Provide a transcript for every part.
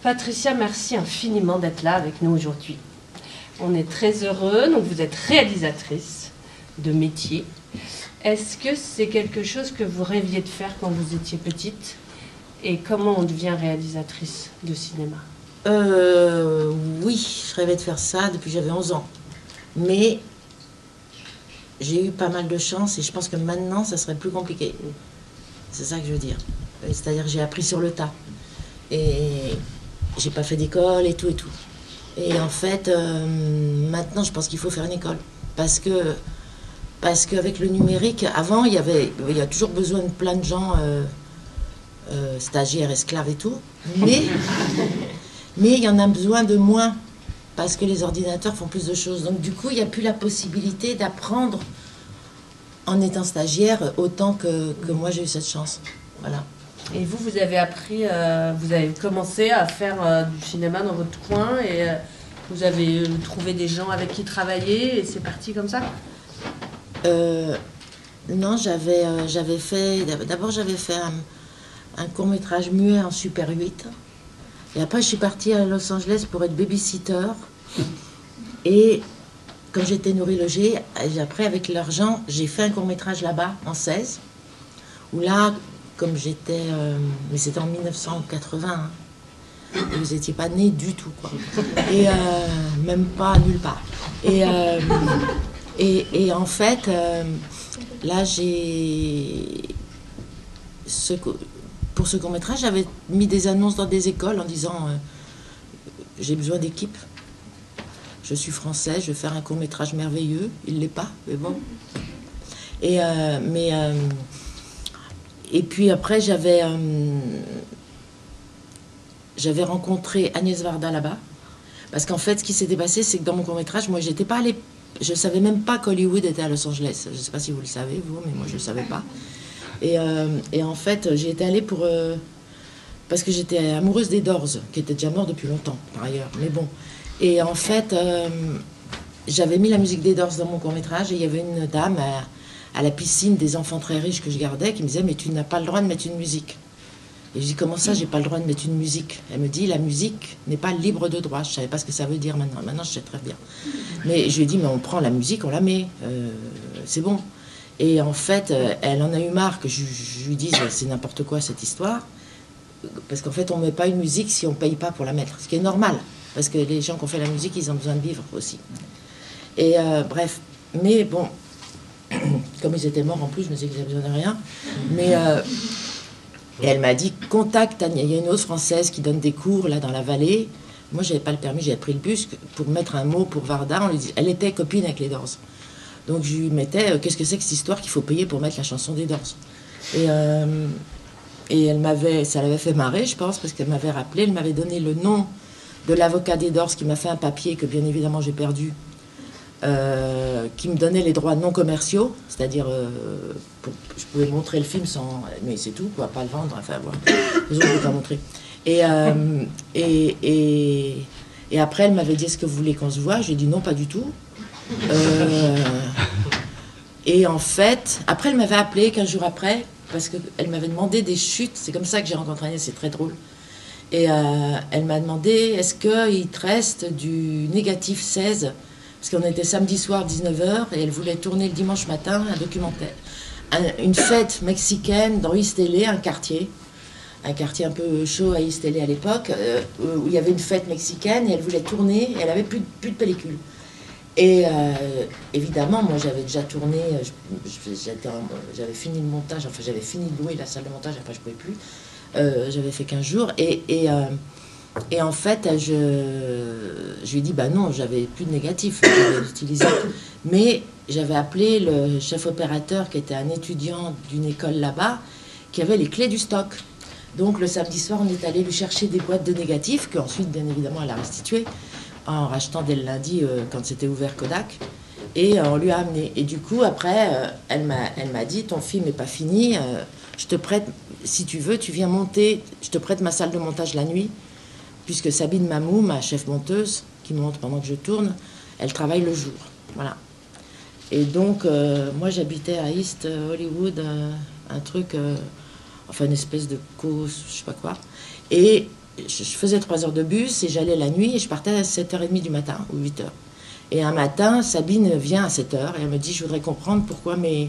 Patricia, merci infiniment d'être là avec nous aujourd'hui. On est très heureux, donc vous êtes réalisatrice de métier. Est-ce que c'est quelque chose que vous rêviez de faire quand vous étiez petite? Et comment on devient réalisatrice de cinéma? Oui, je rêvais de faire ça depuis que j'avais 11 ans. Mais j'ai eu pas mal de chance et je pense que maintenant, ça serait plus compliqué. C'est ça que je veux dire. C'est-à-dire que j'ai appris sur le tas. Et j'ai pas fait d'école et tout et tout. Et en fait, maintenant, je pense qu'il faut faire une école. Parce qu'avec le numérique, avant, il y a toujours besoin de plein de gens, stagiaires, esclaves et tout. Mais il y en a besoin de moins. Parce que les ordinateurs font plus de choses. Donc du coup, il n'y a plus la possibilité d'apprendre en étant stagiaire autant que moi j'ai eu cette chance. Voilà. Et vous avez appris, vous avez commencé à faire du cinéma dans votre coin et vous avez trouvé des gens avec qui travailler et c'est parti comme ça? Non, j'avais fait... D'abord, j'avais fait un court-métrage muet en Super 8. Et après, je suis partie à Los Angeles pour être babysitter. Et comme j'étais nourrie logée, après, avec l'argent, j'ai fait un court-métrage là-bas, en 16. Où là... Comme j'étais... mais c'était en 1980. Hein. Vous n'étiez pas nés du tout, quoi. Et même pas nulle part. Et en fait, là, pour ce court-métrage, j'avais mis des annonces dans des écoles en disant j'ai besoin d'équipe. Je suis français, je vais faire un court-métrage merveilleux. Il ne l'est pas, mais bon. Et puis après, j'avais rencontré Agnès Varda là-bas. Parce qu'en fait, ce qui s'était passé, c'est que dans mon court-métrage, moi, j'étais pas allée... Je savais même pas qu'Hollywood était à Los Angeles. Je sais pas si vous le savez, vous, mais moi, je le savais pas. Et en fait, j'y étais allée pour... parce que j'étais amoureuse des Doors, qui étaient déjà morts depuis longtemps, par ailleurs. Mais bon. Et en fait, j'avais mis la musique des Doors dans mon court-métrage et il y avait une dame... à la piscine des enfants très riches que je gardais, qui me disait « Mais tu n'as pas le droit de mettre une musique. » Et je dis « Comment ça, j'ai pas le droit de mettre une musique ?» Elle me dit « La musique n'est pas libre de droit. » Je savais pas ce que ça veut dire maintenant. Maintenant, je sais très bien. Mais je lui ai dit « Mais on prend la musique, on la met. C'est bon. » Et en fait, elle en a eu marre que je lui dise « C'est n'importe quoi cette histoire. » Parce qu'en fait, on met pas une musique si on paye pas pour la mettre. Ce qui est normal. Parce que les gens qui ont fait la musique, ils ont besoin de vivre aussi. Et bref. Mais bon... Comme ils étaient morts en plus, je me disais qu'ils n'avaient besoin de rien. Mais et elle m'a dit contacte Agnès. Il y a une autre française qui donne des cours là dans la vallée. Moi, j'avais pas le permis, j'avais pris le bus pour mettre un mot pour Varda. Elle était copine avec les Doors. Donc je lui mettais qu'est-ce que c'est que cette histoire qu'il faut payer pour mettre la chanson des Doors. Et ça l'avait fait marrer, je pense, parce qu'elle m'avait rappelé, elle m'avait donné le nom de l'avocat des Doors qui m'a fait un papier que bien évidemment j'ai perdu. Qui me donnait les droits non commerciaux, c'est-à-dire je pouvais montrer le film sans, mais c'est tout, quoi, pas le vendre, enfin voilà, les autres je ne peux pas montrer. Et après elle m'avait dit est-ce que vous voulez qu'on se voit? J'ai dit non, pas du tout. Et en fait, après elle m'avait appelé 15 jours après parce qu'elle m'avait demandé des chutes, c'est comme ça que j'ai rencontré Agnès, c'est très drôle. Et elle m'a demandé est-ce qu'il te reste du négatif 16? Parce qu'on était samedi soir 19h et elle voulait tourner le dimanche matin un documentaire. Une fête mexicaine dans East LA, un quartier un peu chaud à East LA à l'époque, où il y avait une fête mexicaine et elle voulait tourner et elle avait plus de pellicule. Et évidemment, moi j'avais déjà tourné, j'avais fini le montage, enfin j'avais fini de louer la salle de montage, après je ne pouvais plus. J'avais fait 15 jours et en fait, je lui ai dit, bah non, j'avais plus de négatif, j'avais utilisé. Mais j'avais appelé le chef opérateur, qui était un étudiant d'une école là-bas, qui avait les clés du stock. Donc le samedi soir, on est allé lui chercher des boîtes de négatifs, qu'ensuite, bien évidemment, elle a restituées, en rachetant dès le lundi, quand c'était ouvert Kodak. Et on lui a amené. Et du coup, après, elle m'a dit, ton film n'est pas fini, je te prête, si tu veux, tu viens monter, je te prête ma salle de montage la nuit, puisque Sabine Mamou, ma chef monteuse, qui monte pendant que je tourne, elle travaille le jour. Voilà. Et donc, moi, j'habitais à East Hollywood, un truc, enfin une espèce de cause, je sais pas quoi. Et je faisais 3 heures de bus et j'allais la nuit et je partais à 7h30 du matin ou 8h. Et un matin, Sabine vient à 7h et elle me dit, je voudrais comprendre pourquoi mes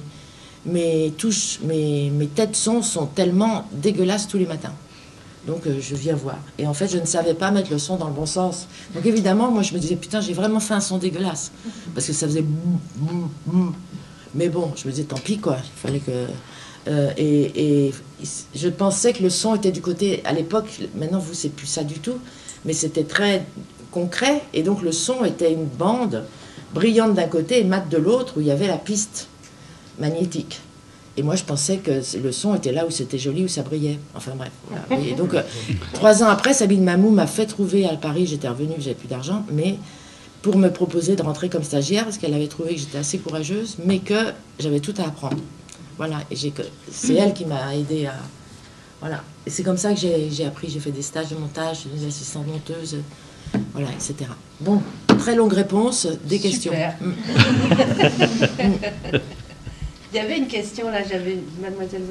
têtes son sont tellement dégueulasses tous les matins. Donc je viens voir. Et en fait, je ne savais pas mettre le son dans le bon sens. Donc évidemment, moi je me disais, putain, j'ai vraiment fait un son dégueulasse. Parce que ça faisait boum, boum, boum. Mais bon, je me disais, tant pis quoi. Il fallait que... et je pensais que le son était du côté... À l'époque, maintenant vous, c'est plus ça du tout. Mais c'était très concret. Et donc le son était une bande brillante d'un côté et mate de l'autre, où il y avait la piste magnétique. Et moi, je pensais que le son était là où c'était joli, où ça brillait. Enfin bref. Voilà. Et donc, 3 ans après, Sabine Mamou m'a fait trouver à Paris. J'étais revenue, j'avais plus d'argent, mais pour me proposer de rentrer comme stagiaire, parce qu'elle avait trouvé que j'étais assez courageuse, mais que j'avais tout à apprendre. Voilà. Et c'est elle qui m'a aidée à... Voilà. Et c'est comme ça que j'ai appris. J'ai fait des stages de montage, des assistants monteuses, voilà, etc. Bon, très longue réponse, des questions. Il y avait une question là, mademoiselle,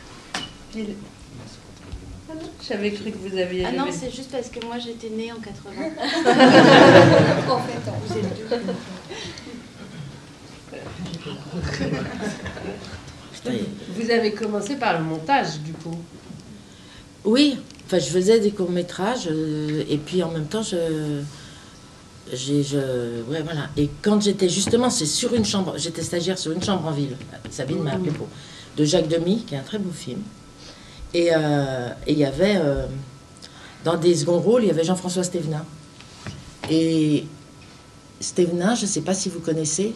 Ah non, j'avais cru que vous aviez... Ah non, c'est juste parce que moi j'étais née en 80. En fait, vous êtes deux. Vous avez commencé par le montage, du coup. Oui, enfin, je faisais des courts-métrages, et puis en même temps, ouais, voilà. Et quand j'étais justement, c'est sur une chambre, j'étais stagiaire sur une chambre en ville, Sabine m'a appelé pour, de Jacques Demy, qui est un très beau film. Et il y avait, dans des seconds rôles, il y avait Jean-François Stévenin. Et Stévenin, je ne sais pas si vous connaissez.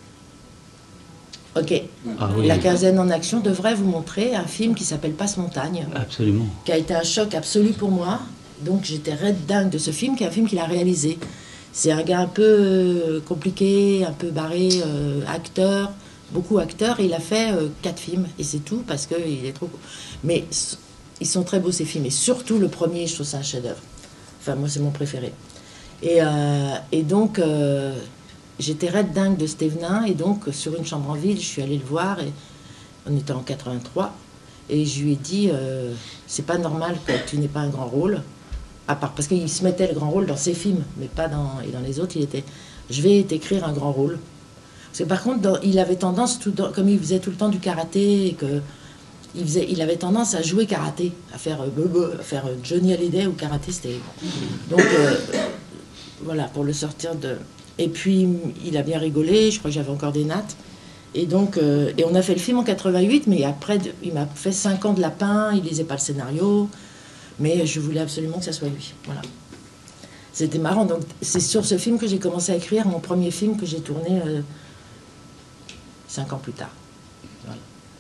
Ok. Ah, oui. La quinzaine en action devrait vous montrer un film qui s'appelle Passe-Montagne. Absolument. Qui a été un choc absolu pour moi. Donc j'étais raide dingue de ce film, qui est un film qu'il a réalisé. C'est un gars un peu compliqué, un peu barré, acteur, beaucoup acteur. Et il a fait 4 films, et c'est tout, parce qu'il est trop... Mais ils sont très beaux, ces films. Et surtout le premier, je trouve ça un chef-d'œuvre. Enfin, moi, c'est mon préféré. Et donc, j'étais raide dingue de Stévenin. Et donc, sur une chambre en ville, je suis allée le voir. Et on était en 83. Et je lui ai dit, c'est pas normal que tu n'aies pas un grand rôle. À part, parce qu'il se mettait le grand rôle dans ses films, mais pas dans... Et dans les autres, il était... Je vais t'écrire un grand rôle. Parce que par contre, il avait tendance, comme il faisait tout le temps du karaté, et que il avait tendance à jouer karaté, à faire Johnny Hallyday ou karaté, c'était... Donc, voilà, pour le sortir de... Et puis, il a bien rigolé, je crois que j'avais encore des nattes. Et donc, et on a fait le film en 88, mais après, il m'a fait 5 ans de lapin, il lisait pas le scénario, mais je voulais absolument que ça soit lui. Voilà. C'était marrant. Donc, c'est sur ce film que j'ai commencé à écrire mon premier film que j'ai tourné 5 ans plus tard. Voilà.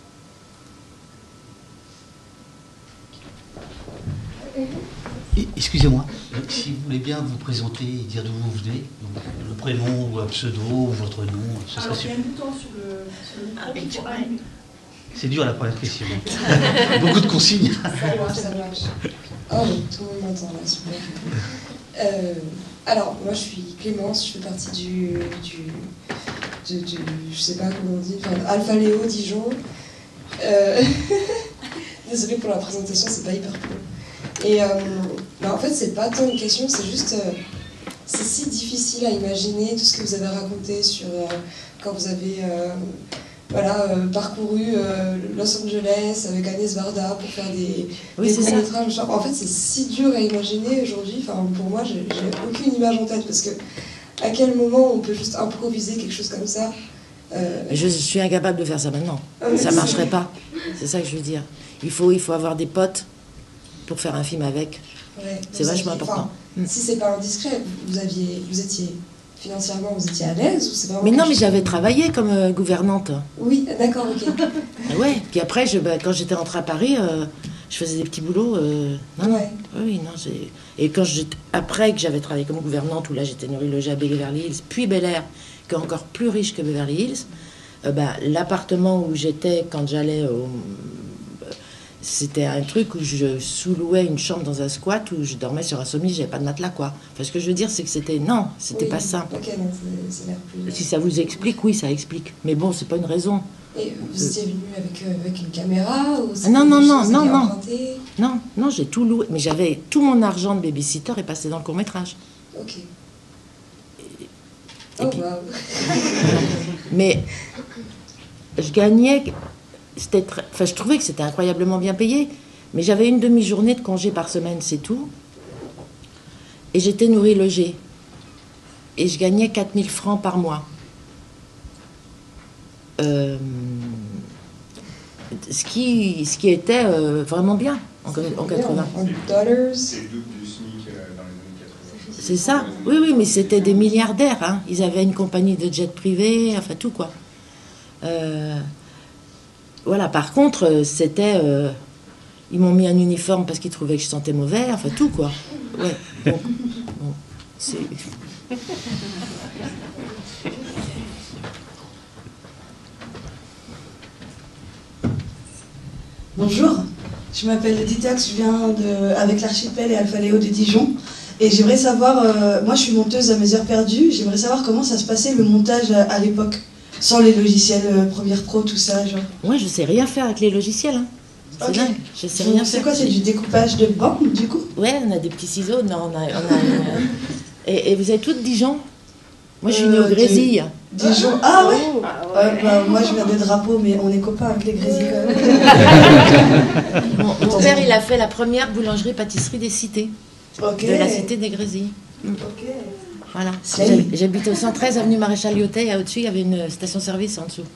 Excusez-moi, si vous voulez bien vous présenter et dire d'où vous venez, donc, le prénom ou un pseudo ou votre nom, ce serait super. Il y a un bouton sur le micro pour allumer. C'est dur la première question. Beaucoup de consignes. Ça marche. Oh, tout le monde m'entend là, super. Alors, moi je suis Clémence, je fais partie je sais pas comment on dit, enfin, Alpha Léo Dijon. Désolée pour la présentation, c'est pas hyper cool. Et en fait, c'est pas tant une question, c'est juste. C'est si difficile à imaginer tout ce que vous avez raconté sur quand vous avez parcouru Los Angeles avec Agnès Varda pour faire des courts-métrages. En fait, c'est si dur à imaginer aujourd'hui. Enfin, pour moi, j'ai aucune image en tête parce que à quel moment on peut juste improviser quelque chose comme ça Je suis incapable de faire ça maintenant. Ça marcherait pas. C'est ça que je veux dire. Il faut avoir des potes pour faire un film avec. Ouais, c'est vachement important. Si c'est pas indiscret, vous étiez financièrement, vous étiez à l'aise ou c'est vraiment... Mais non, mais j'avais travaillé comme gouvernante. Oui, d'accord, ok. Ouais. Puis après, quand j'étais rentrée à Paris, je faisais des petits boulots. Ouais. Oui, non. Et après que j'avais travaillé comme gouvernante, où là j'étais nourrie logée à Beverly Hills, puis Bel Air, qui est encore plus riche que Beverly Hills, l'appartement où j'étais quand j'allais au... C'était un truc où je sous-louais une chambre dans un squat où je dormais sur un sommier, j'avais pas de matelas, quoi. Enfin, ce que je veux dire, c'est que c'était pas ça. Ok, donc c'est l'air plus... Si ça vous explique, oui, ça explique. Mais bon, c'est pas une raison. Et vous étiez venu avec une caméra ou Non, emprunté? Non, j'ai tout loué. Mais j'avais tout mon argent de babysitter est passé dans le court-métrage. Ok. Et puis, waouh. mais je gagnais, je trouvais que c'était incroyablement bien payé, mais j'avais une demi-journée de congé par semaine, c'est tout. Et j'étais nourrie logée. Et je gagnais 4000 francs par mois. Ce qui était vraiment bien en 80. En dollars. C'est le double du SMIC dans les années 80. C'est ça. Oui, mais c'était des milliardaires. Hein. Ils avaient une compagnie de jet privé, enfin tout quoi. Voilà, par contre, c'était... ils m'ont mis un uniforme parce qu'ils trouvaient que je sentais mauvais, enfin tout quoi. Ouais, bon, c'est... Bonjour, je m'appelle Ditax, je viens avec l'Archipel et Alpha Léo de Dijon. Et j'aimerais savoir, moi je suis monteuse à mes heures perdues, j'aimerais savoir comment ça se passait le montage à l'époque, sans les logiciels Premiere Pro, tout ça, genre. Moi je sais rien faire avec les logiciels, hein. C'est Ok. dingue, je sais rien faire. C'est quoi, c'est du découpage de bande du coup? Ouais, on a des petits ciseaux, non, et vous êtes toutes Dijon? Moi je suis née au Grésil. Dijon, ah ouais, bah, moi je viens de Drapeau, mais on est copains avec les Grésil quand même. Mon père il a fait la première boulangerie-pâtisserie des cités, Ok. de la cité des Grésil. Ok. Voilà. Slay. J'habitais au 113 avenue Maréchal Lyotet et au-dessus il y avait une station-service en dessous.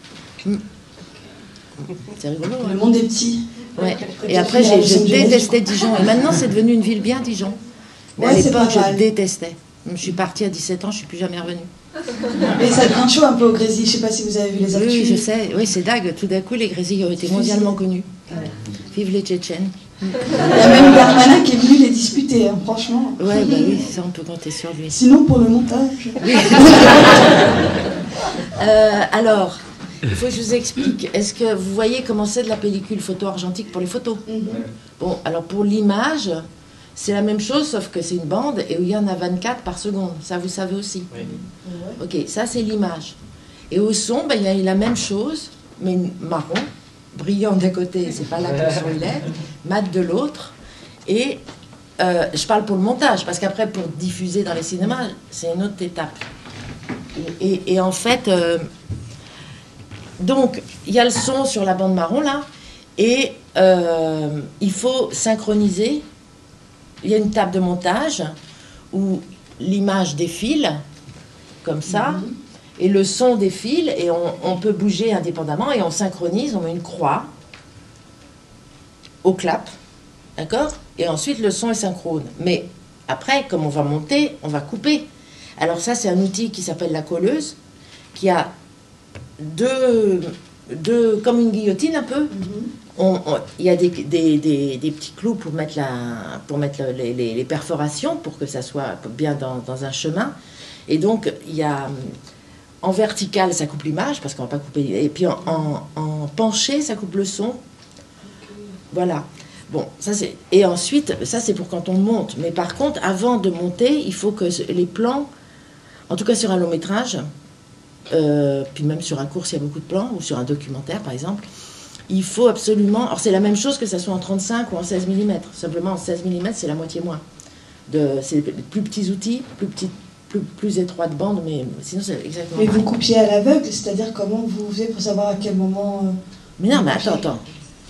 C'est rigolo. Le Hein. monde est petit. Ouais. Et après je détestais Dijon. Et maintenant c'est devenu une ville bien Dijon. Mais Ouais, à c'est l'époque pas mal. je détestais. Je suis partie à 17 ans, je suis plus jamais revenue. Mais ça devient chaud un peu au Grésil, je sais pas si vous avez vu les actus. Oui, je sais. Oui, c'est dingue. Tout d'un coup, les Grésil ont été mondialement connus. Ouais. Vive les Tchétchènes. Il y a même Darmanin qui est venu les disputer, hein, franchement. Ouais, bah oui, ça on peut compter sur lui. Sinon, pour le montage. Alors, il faut que je vous explique. Est-ce que vous voyez comment c'est de la pellicule photo argentique pour les photos? Bon, alors pour l'image, c'est la même chose, sauf que c'est une bande et où il y en a 24 par seconde. Ça, vous savez aussi. Oui. Ok, ça c'est l'image. Et au son, ben, il y a la même chose, mais marron, brillant d'un côté, c'est pas là que le son il est, mat de l'autre. Et je parle pour le montage, parce qu'après, pour diffuser dans les cinémas, c'est une autre étape. Et en fait, donc, il y a le son sur la bande marron, là, et il faut synchroniser. Il y a une table de montage où l'image défile, comme ça, et le son défile, et on peut bouger indépendamment, et on synchronise, on met une croix au clap, d'accord? Et ensuite, le son est synchrone. Mais après, comme on va monter, on va couper. Alors ça, c'est un outil qui s'appelle la colleuse, qui a deux comme une guillotine un peu. Il y a des petits clous pour mettre, les perforations, pour que ça soit bien dans un chemin. Et donc, il y a... En vertical, ça coupe l'image, parce qu'on va pas couper... Et puis en penché, ça coupe le son. Voilà. Bon, ça c'est... Et ensuite, ça c'est pour quand on monte. Mais par contre, avant de monter, il faut que les plans, en tout cas sur un long métrage, puis même sur un court, s'il y a beaucoup de plans, ou sur un documentaire par exemple, il faut absolument... Alors c'est la même chose que ça soit en 35 ou en 16 mm. Simplement en 16 mm, c'est la moitié moins. C'est les plus petits outils, plus étroite bande, mais sinon c'est exactement... Mais vous coupiez à l'aveugle, c'est-à-dire comment vous faisiez pour savoir à quel moment... Mais non, mais attends.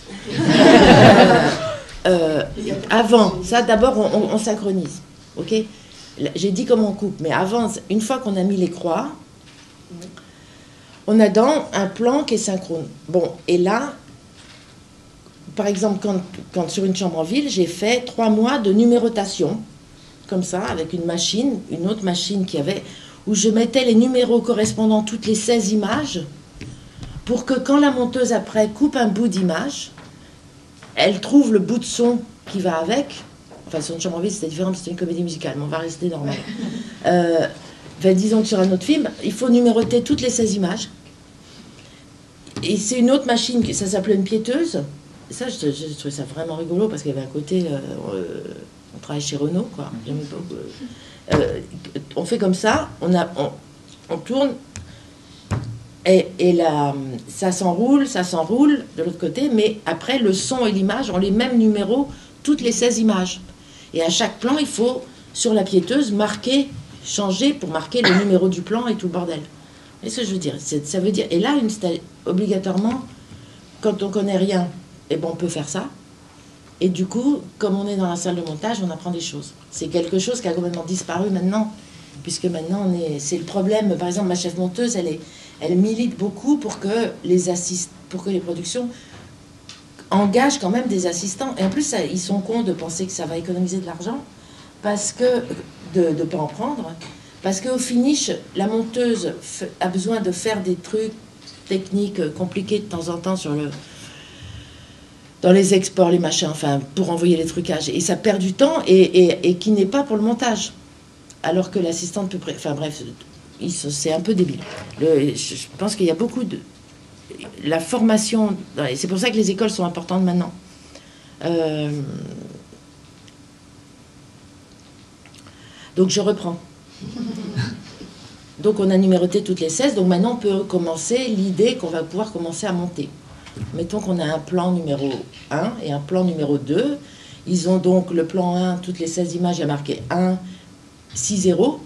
Avant, ça d'abord on synchronise, ok? J'ai dit comment on coupe, mais avant, une fois qu'on a mis les croix, on a dans un plan qui est synchrone. Bon, et là, par exemple, quand sur une chambre en ville, j'ai fait 3 mois de numérotation, comme ça, avec une autre machine où je mettais les numéros correspondant toutes les 16 images, pour que quand la monteuse après coupe un bout d'image, elle trouve le bout de son qui va avec. Enfin, sur une chambre en ville, c'était différent, c'était une comédie musicale, mais on va rester normal. Disons que sur un autre film, il faut numéroter toutes les 16 images. Et c'est une autre machine, ça s'appelait une piéteuse. Et ça, je trouvais ça vraiment rigolo, parce qu'il y avait un côté... on travaille chez Renault, quoi. On fait comme ça, on tourne... ça s'enroule de l'autre côté, mais après, le son et l'image ont les mêmes numéros, toutes les 16 images. Et à chaque plan, il faut, sur la piéteuse, changer pour marquer le numéro du plan et tout le bordel. Vous voyez ce que je veux dire? Ça veut dire, et là, obligatoirement, quand on connaît rien, eh ben, on peut faire ça. Et du coup, comme on est dans la salle de montage, on apprend des choses. C'est quelque chose qui a complètement disparu maintenant, puisque maintenant, c'est le problème. Par exemple, ma chef monteuse, elle milite beaucoup pour que les productions engagent quand même des assistants. Et en plus, ils sont cons de penser que ça va économiser de l'argent, parce que de ne pas en prendre, parce qu'au finish, la monteuse a besoin de faire des trucs techniques compliqués de temps en temps dans les exports, les machins, enfin, pour envoyer les trucages. Et ça perd du temps et qui n'est pas pour le montage. Alors que l'assistante peut... Enfin bref, c'est un peu débile. Je pense qu'il y a beaucoup de... La formation... C'est pour ça que les écoles sont importantes maintenant. Donc je reprends. Donc on a numéroté toutes les 16. Donc maintenant on peut commencer l'idée qu'on va pouvoir commencer à monter. Mettons qu'on a un plan numéro 1 et un plan numéro 2. Ils ont donc le plan 1, toutes les 16 images, il y a marqué 1, 6, 0.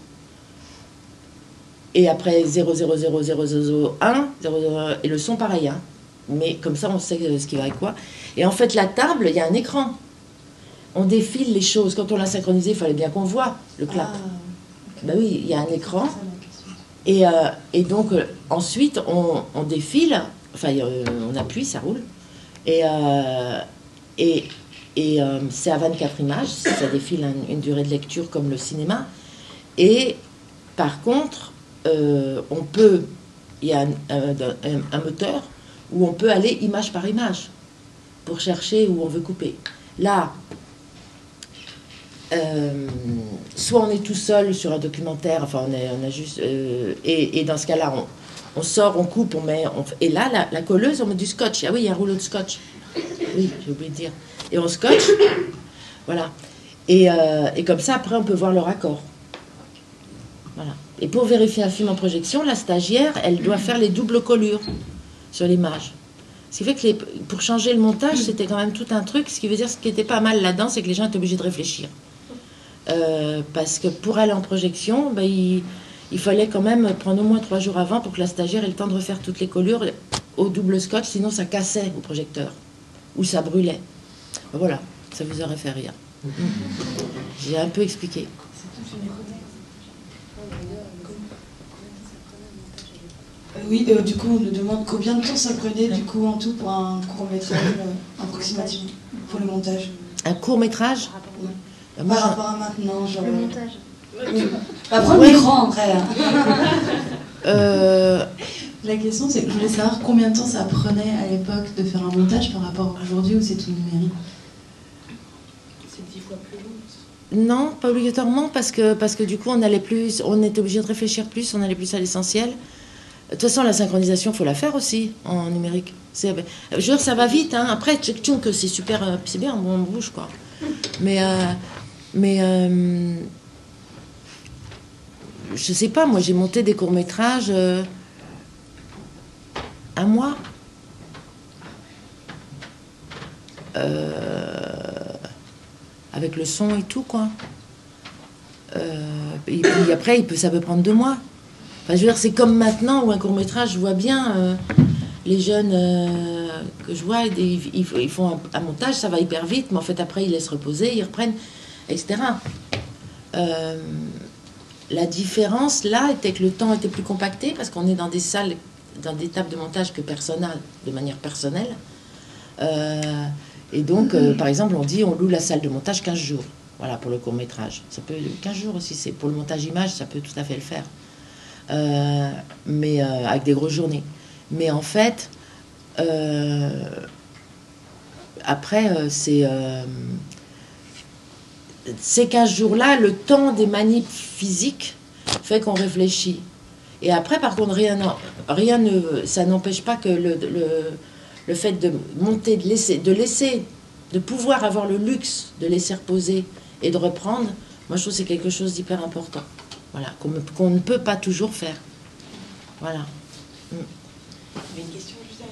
Et après 0, 0, 0, 0, 0, 1, 0, 0, et le son pareil. Hein. Mais comme ça, on sait ce qui va avec quoi. Et en fait, la table, il y a un écran. On défile les choses. Quand on l'a synchronisé, il fallait bien qu'on voit le clap. Ah, okay. Ben oui, il y a un écran. Et donc, ensuite, on défile. Enfin, on appuie, ça roule. Et c'est à 24 images. Ça défile une durée de lecture comme le cinéma. Et par contre, il y a un moteur où on peut aller image par image pour chercher où on veut couper. Là, soit on est tout seul sur un documentaire, enfin on a juste... et dans ce cas-là, on sort, on coupe, et là, la colleuse, on met du scotch. Ah oui, il y a un rouleau de scotch. Oui, j'ai oublié de dire. Et on scotche, voilà. Et comme ça, après, on peut voir le raccord. Voilà. Et pour vérifier un film en projection, la stagiaire, elle doit faire les doubles collures sur l'image. Ce qui fait que pour changer le montage, c'était quand même tout un truc. Ce qui veut dire, ce qui était pas mal là-dedans, c'est que les gens étaient obligés de réfléchir. Parce que pour aller en projection, ben, il fallait quand même prendre au moins 3 jours avant pour que la stagiaire ait le temps de refaire toutes les collures au double scotch, sinon ça cassait au projecteur ou ça brûlait. Ben voilà, ça vous aurait fait rire. J'ai un peu expliqué. Oui, du coup, on nous demande combien de temps ça prenait du coup en tout pour un court-métrage approximativement pour le montage. Un court-métrage? Oui. Par rapport à maintenant, genre... Le montage. Oui. Prendre l'écran après. La question, c'est que je voulais savoir combien de temps ça prenait à l'époque de faire un montage par rapport à aujourd'hui où c'est tout numérique. C'est 10 fois plus long. Non, pas obligatoirement, parce que du coup, on était obligé de réfléchir plus, on allait plus à l'essentiel. De toute façon, la synchronisation, il faut la faire aussi en numérique. Je veux dire, ça va vite. Hein. Après, que c'est super, c'est bien, on bouge, quoi. Mais je sais pas, moi, j'ai monté des courts-métrages un mois. Avec le son et tout, quoi. Et puis après, ça peut prendre 2 mois. Enfin, je veux dire, c'est comme maintenant où un court-métrage, je vois bien les jeunes que je vois, ils font un montage, ça va hyper vite, mais en fait, après, ils laissent reposer, ils reprennent, etc. La différence, là, était que le temps était plus compacté, parce qu'on est dans des salles, dans des tables de montage que personne n'a de manière personnelle. Et donc, par exemple, on dit on loue la salle de montage 15 jours. Voilà, pour le court-métrage. Ça peut 15 jours aussi, c'est pour le montage image, ça peut tout à fait le faire. Mais avec des grosses journées. Mais en fait, après, ces 15 jours-là, le temps des manips physiques fait qu'on réfléchit. Et après, par contre, ça n'empêche pas que le fait de monter, de pouvoir avoir le luxe de laisser reposer et de reprendre, moi je trouve que c'est quelque chose d'hyper important. Voilà, qu'on ne peut pas toujours faire. Voilà. Il y avait une question juste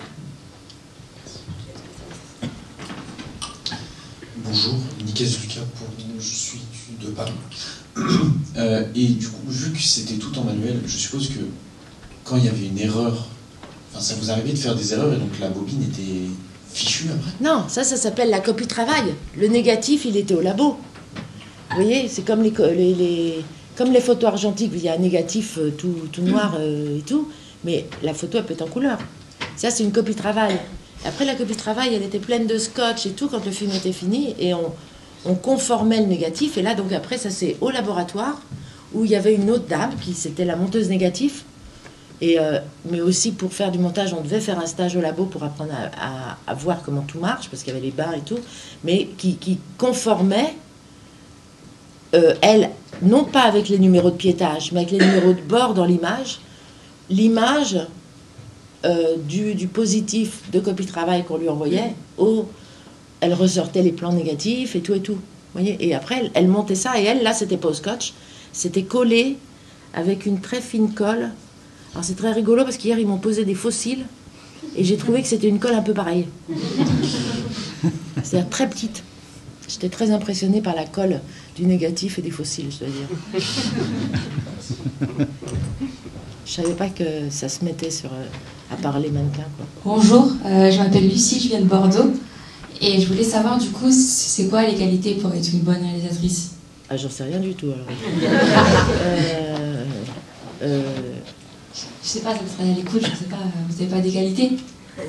derrière. Bonjour, Nicolas Lucas, je suis de Paris. Et du coup, vu que c'était tout en manuel, je suppose que quand il y avait une erreur, enfin, ça vous arrivait de faire des erreurs et donc la bobine était fichue après? Non, ça s'appelle la copie travail. Le négatif, il était au labo. Vous voyez, c'est comme comme les photos argentiques, il y a un négatif tout noir et tout, mais la photo, elle peut être en couleur. Ça, c'est une copie travail. Après, la copie travail, elle était pleine de scotch et tout quand le film était fini, et on conformait le négatif. Et là, donc après, ça c'est au laboratoire, où il y avait une autre dame, c'était la monteuse négatif. Mais aussi, pour faire du montage, on devait faire un stage au labo pour apprendre à voir comment tout marche, parce qu'il y avait les bains et tout, mais qui conformait, elle, non pas avec les numéros de piétage, mais avec les numéros de bord dans l'image, l'image du positif de copie travail qu'on lui envoyait, elle ressortait les plans négatifs et tout et tout. Vous voyez, et après, elle montait ça, et elle, là, c'était pas au scotch, c'était collé avec une très fine colle. Alors c'est très rigolo parce qu'hier, ils m'ont posé des fossiles, et j'ai trouvé que c'était une colle un peu pareille. C'est-à-dire très petite. J'étais très impressionnée par la colle du négatif et des fossiles, je dois dire. Je savais pas que ça se mettait à part les mannequins, quoi. Bonjour, je m'appelle Lucie, je viens de Bordeaux. Et je voulais savoir du coup, c'est quoi les qualités pour être une bonne réalisatrice? Ah, j'en sais rien du tout alors. Je sais pas, ça me serait à l'écoute, je sais pas, vous n'avez pas des qualités? Je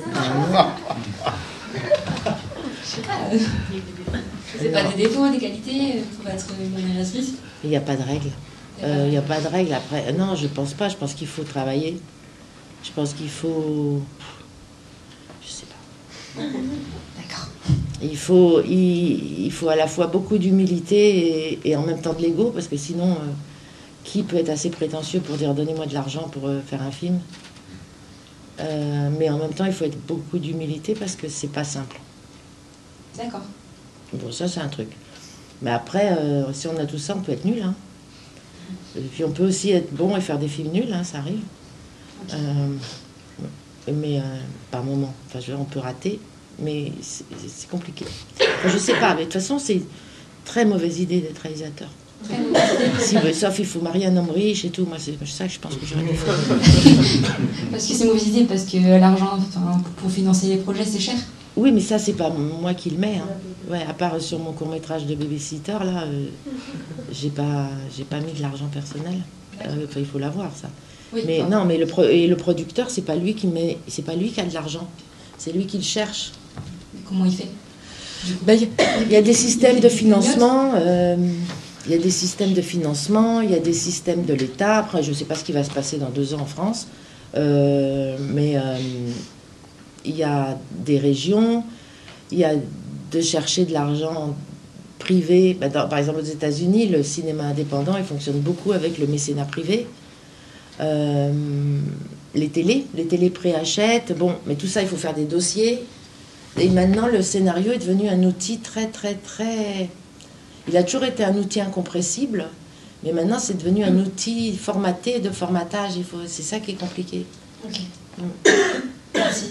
sais pas, vous n'avez pas des défauts, des qualités pour être une bonne réalisatrice? Il n'y a pas de règle. Il n'y a pas de règle après. Non, je pense pas. Je pense qu'il faut travailler. Je pense qu'il faut. Je sais pas. D'accord. Il faut à la fois beaucoup d'humilité et en même temps de l'ego, parce que sinon, qui peut être assez prétentieux pour dire donnez-moi de l'argent pour faire un film? Mais en même temps, il faut être beaucoup d'humilité parce que c'est pas simple. D'accord. Bon, ça, c'est un truc. Mais après, si on a tout ça, on peut être nul, hein. Et puis on peut aussi être bon et faire des films nuls, hein, ça arrive. Okay. Mais par moment, enfin, on peut rater, mais c'est compliqué. Enfin, je sais pas, mais de toute façon, c'est une très mauvaise idée d'être réalisateur. Sauf il faut marier un homme riche et tout. Moi, c'est ça que je pense que j'aurais dû faire. Parce que c'est une mauvaise idée, parce que l'argent, pour financer les projets, c'est cher. Oui, mais ça, c'est pas moi qui le mets. Hein. Ouais, à part sur mon court-métrage de babysitter, là, j'ai pas mis de l'argent personnel. Il faut l'avoir, ça. Oui, mais non, mais le producteur, c'est pas lui qui met, c'est pas lui qui a de l'argent. C'est lui qui le cherche. Mais comment il fait? Il y a des systèmes de financement. Il y a des systèmes de financement, il y a des systèmes de l'État. Après, je ne sais pas ce qui va se passer dans 2 ans en France. Mais il y a des régions, il y a de chercher de l'argent privé. Par exemple, aux États-Unis, le cinéma indépendant, il fonctionne beaucoup avec le mécénat privé. Les télés préachètent. Bon, mais tout ça, il faut faire des dossiers. Et maintenant, le scénario est devenu un outil très, très, très... Il a toujours été un outil incompressible, mais maintenant, c'est devenu un outil formaté, de formatage. C'est ça qui est compliqué. Ok. Merci.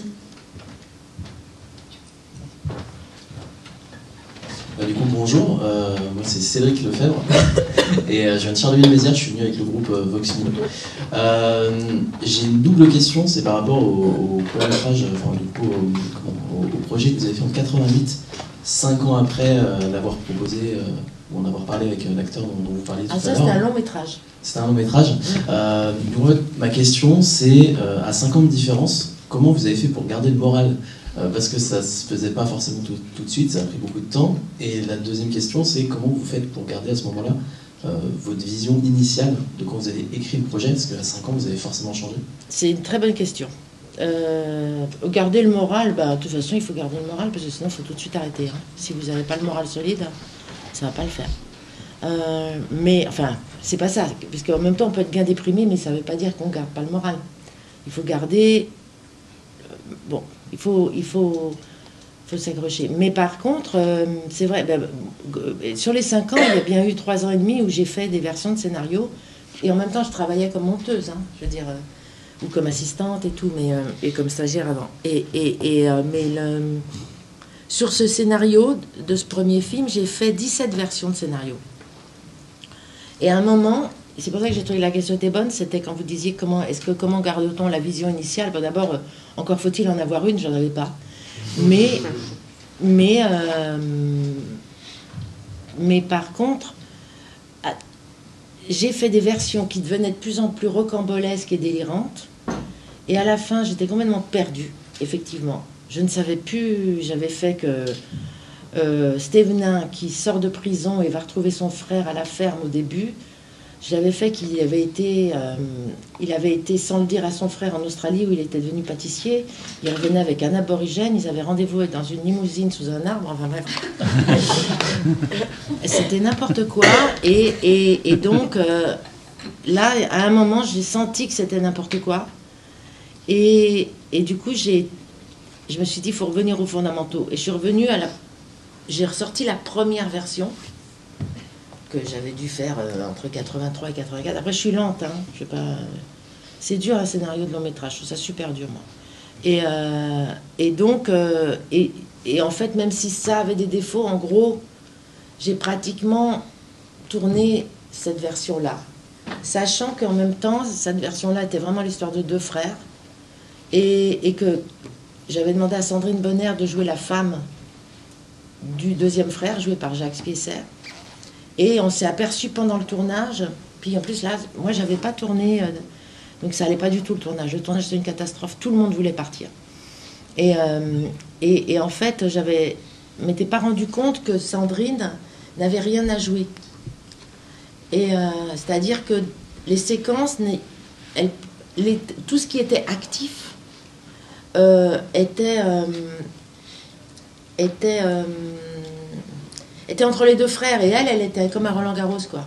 Du coup, bonjour, moi c'est Cédric Lefebvre et je viens de Charleville-Mézières, je suis venu avec le groupe Vox Mino. J'ai une double question, c'est par rapport au court-métrage, enfin du coup au projet que vous avez fait en 88, 5 ans après l'avoir proposé, ou en avoir parlé avec l'acteur dont vous parliez tout à l'heure. Ah ça c'était un long métrage. C'était un long métrage. Ma question c'est, à 5 ans de différence, comment vous avez fait pour garder le moral ? Parce que ça ne se faisait pas forcément tout de suite, ça a pris beaucoup de temps. Et la deuxième question, c'est comment vous faites pour garder à ce moment-là votre vision initiale de quand vous avez écrit le projet, parce qu'à 5 ans, vous avez forcément changé. C'est une très bonne question. Garder le moral, de toute façon, il faut garder le moral, parce que sinon, il faut tout de suite arrêter. Hein. Si vous n'avez pas le moral solide, ça ne va pas le faire. Mais, enfin, c'est pas ça. Parce qu'en même temps, on peut être bien déprimé, mais ça ne veut pas dire qu'on ne garde pas le moral. Il faut garder... Bon... Il faut s'accrocher. Mais par contre, c'est vrai, sur les 5 ans, il y a bien eu 3 ans et demi où j'ai fait des versions de scénario. Et en même temps, je travaillais comme monteuse. Hein, je veux dire, ou comme assistante et tout, mais, et comme stagiaire avant. Sur ce scénario de ce premier film, j'ai fait 17 versions de scénario. Et à un moment, c'est pour ça que j'ai trouvé que la question était bonne, c'était quand vous disiez comment garde-t-on la vision initiale. Bon, d'abord, encore faut-il en avoir une, j'en avais pas. Mais par contre, j'ai fait des versions qui devenaient de plus en plus rocambolesques et délirantes. Et à la fin, j'étais complètement perdue, effectivement. Je ne savais plus, j'avais fait que Stevenin, qui sort de prison et va retrouver son frère à la ferme au début, j'avais fait qu'il avait été, sans le dire à son frère, en Australie, où il était devenu pâtissier. Il revenait avec un aborigène, ils avaient rendez-vous dans une limousine sous un arbre, enfin bref. C'était n'importe quoi. Et donc, là, à un moment, j'ai senti que c'était n'importe quoi. Et du coup, je me suis dit, il faut revenir aux fondamentaux. Et je suis revenue j'ai ressorti la première version que j'avais dû faire entre 83 et 84. Après, je suis lente, hein. Je sais pas. C'est dur un scénario de long métrage. Je trouve ça super dur, moi. Et donc, en fait, même si ça avait des défauts, en gros, j'ai pratiquement tourné cette version-là, sachant qu'en même temps, cette version-là était vraiment l'histoire de 2 frères, et que j'avais demandé à Sandrine Bonner de jouer la femme du 2e frère, joué par Jacques Spiesser. Et on s'est aperçu pendant le tournage, puis en plus là, moi j'avais pas tourné, donc ça allait pas du tout le tournage. Le tournage c'était une catastrophe, tout le monde voulait partir. Et en fait, m'étais pas rendu compte que Sandrine n'avait rien à jouer. C'est-à-dire que les séquences, tout ce qui était actif était entre les 2 frères, et elle était comme un Roland Garros, quoi.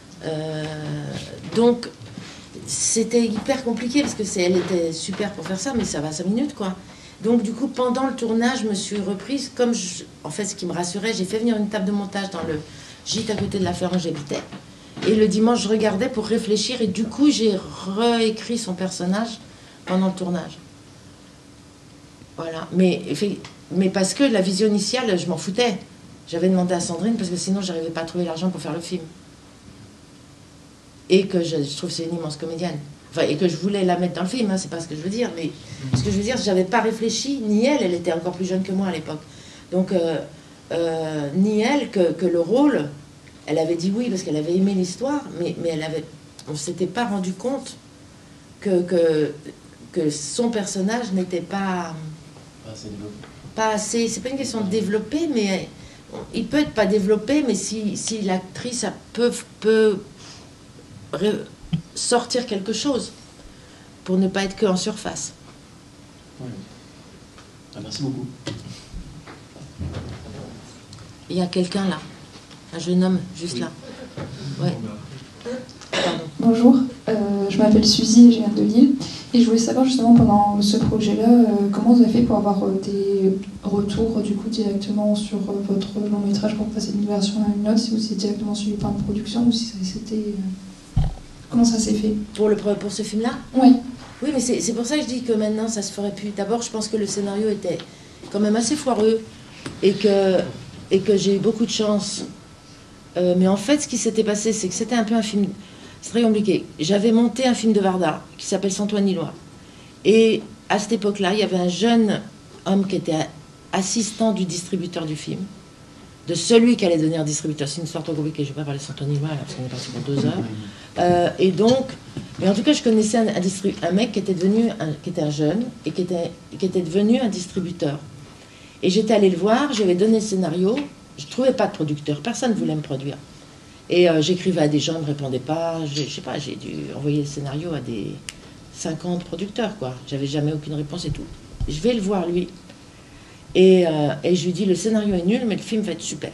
Donc c'était hyper compliqué parce que elle était super pour faire ça, mais ça va 5 minutes, quoi. Donc du coup, pendant le tournage, je me suis reprise, en fait, ce qui me rassurait, j'ai fait venir une table de montage dans le gîte à côté de la ferme où j'habitais, et le dimanche je regardais pour réfléchir, et du coup j'ai réécrit son personnage pendant le tournage. Voilà, mais parce que la vision initiale, je m'en foutais. J'avais demandé à Sandrine parce que sinon j'arrivais pas à trouver l'argent pour faire le film. Et que je trouve que c'est une immense comédienne. Enfin, et que je voulais la mettre dans le film, hein, c'est pas ce que je veux dire. Mais ce que je veux dire, j'avais pas réfléchi, ni elle était encore plus jeune que moi à l'époque. Donc, ni elle, que le rôle, elle avait dit oui parce qu'elle avait aimé l'histoire, mais on s'était pas rendu compte que son personnage n'était pas assez. C'est pas une question de développer, mais il peut être pas développé, mais si l'actrice peut sortir quelque chose pour ne pas être que en surface. Oui. Merci beaucoup. Il y a quelqu'un là, un jeune homme juste là. Ouais. Pardon. Bonjour, je m'appelle Suzy et je viens de Lille. Et je voulais savoir justement pendant ce projet-là, comment vous avez fait pour avoir des retours du coup directement sur votre long métrage pour passer d'une version à une autre, si vous étiez directement suivi par une production ou si c'était... Comment ça s'est fait? Pour ce film-là? Oui. Oui, mais c'est pour ça que je dis que maintenant ça se ferait plus. D'abord, je pense que le scénario était quand même assez foireux et que j'ai eu beaucoup de chance. Mais en fait, ce qui s'était passé, c'est que c'était un peu un film... C'est très compliqué. J'avais monté un film de Varda qui s'appelle Saint-Ouen-Lillois. Et à cette époque-là, il y avait un jeune homme qui était assistant du distributeur du film, de celui qui allait devenir distributeur. C'est une histoire trop compliquée, je ne vais pas parler de Saint-Ouen-Lillois, parce qu'on est parti pour 2 heures. Et donc, mais en tout cas, je connaissais un mec qui était un jeune et qui était devenu un distributeur. Et j'étais allée le voir, je lui avais donné le scénario, je ne trouvais pas de producteur, personne ne voulait me produire. Et j'écrivais à des gens, ils ne me répondaient pas. Je sais pas, j'ai dû envoyer le scénario à des 50 producteurs, quoi. J'avais jamais aucune réponse et tout. Je vais le voir, lui. Et je lui dis, le scénario est nul, mais le film va être super.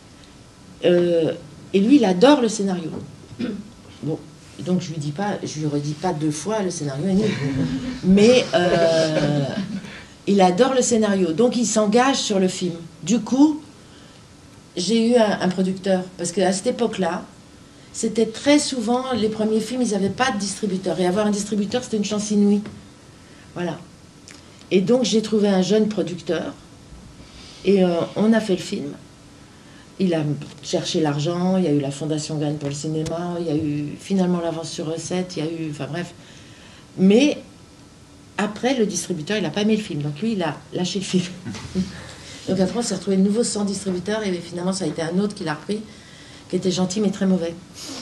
Et lui, il adore le scénario. Bon, donc je lui redis pas 2 fois, le scénario est nul. Mais il adore le scénario. Donc il s'engage sur le film. Du coup... J'ai eu un producteur, parce qu'à cette époque-là, c'était très souvent, les premiers films, ils n'avaient pas de distributeur. Et avoir un distributeur, c'était une chance inouïe. Voilà. Et donc, j'ai trouvé un jeune producteur. Et on a fait le film. Il a cherché l'argent, il y a eu la Fondation Gagne pour le cinéma, il y a eu finalement l'avance sur recette, il y a eu... Enfin bref. Mais après, le distributeur, il n'a pas aimé le film. Donc lui, il a lâché le film. Donc après, on s'est retrouvé de nouveau sans distributeur. Et finalement, ça a été un autre qui l'a repris, qui était gentil mais très mauvais.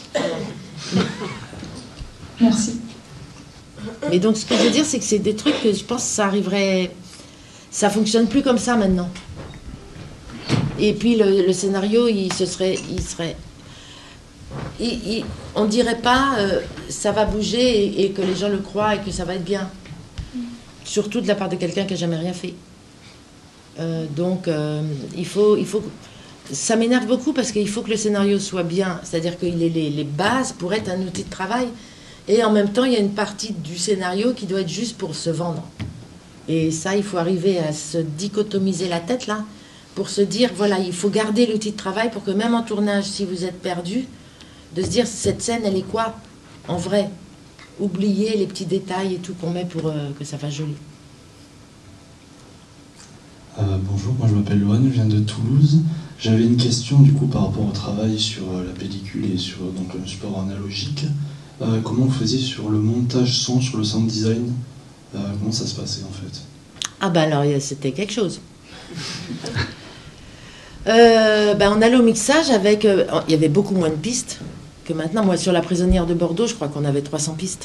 Merci. Mais donc, ce que je veux dire, c'est que c'est des trucs que je pense que ça arriverait... Ça fonctionne plus comme ça maintenant. Et puis le scénario, on dirait pas ça va bouger et que les gens le croient et que ça va être bien. Surtout de la part de quelqu'un qui n'a jamais rien fait. Donc il faut ça m'énerve beaucoup parce qu'il faut que le scénario soit bien, c'est-à-dire qu'il ait les bases pour être un outil de travail. Et en même temps, il y a une partie du scénario qui doit être juste pour se vendre. Et ça, il faut arriver à se dichotomiser la tête là. Pour se dire, voilà, il faut garder l'outil de travail pour que même en tournage, si vous êtes perdu, de se dire, cette scène, elle est quoi, en vrai? Oubliez les petits détails et tout qu'on met pour que ça fasse joli. Bonjour, moi je m'appelle Loane, je viens de Toulouse. J'avais une question du coup par rapport au travail sur la pellicule et sur donc, le support analogique. Comment vous faisiez sur le montage son, sur le sound design? Comment ça se passait en fait? Ah ben alors, c'était quelque chose. On allait au mixage avec... il y avait beaucoup moins de pistes que maintenant. Moi, sur La Prisonnière de Bordeaux, je crois qu'on avait 300 pistes.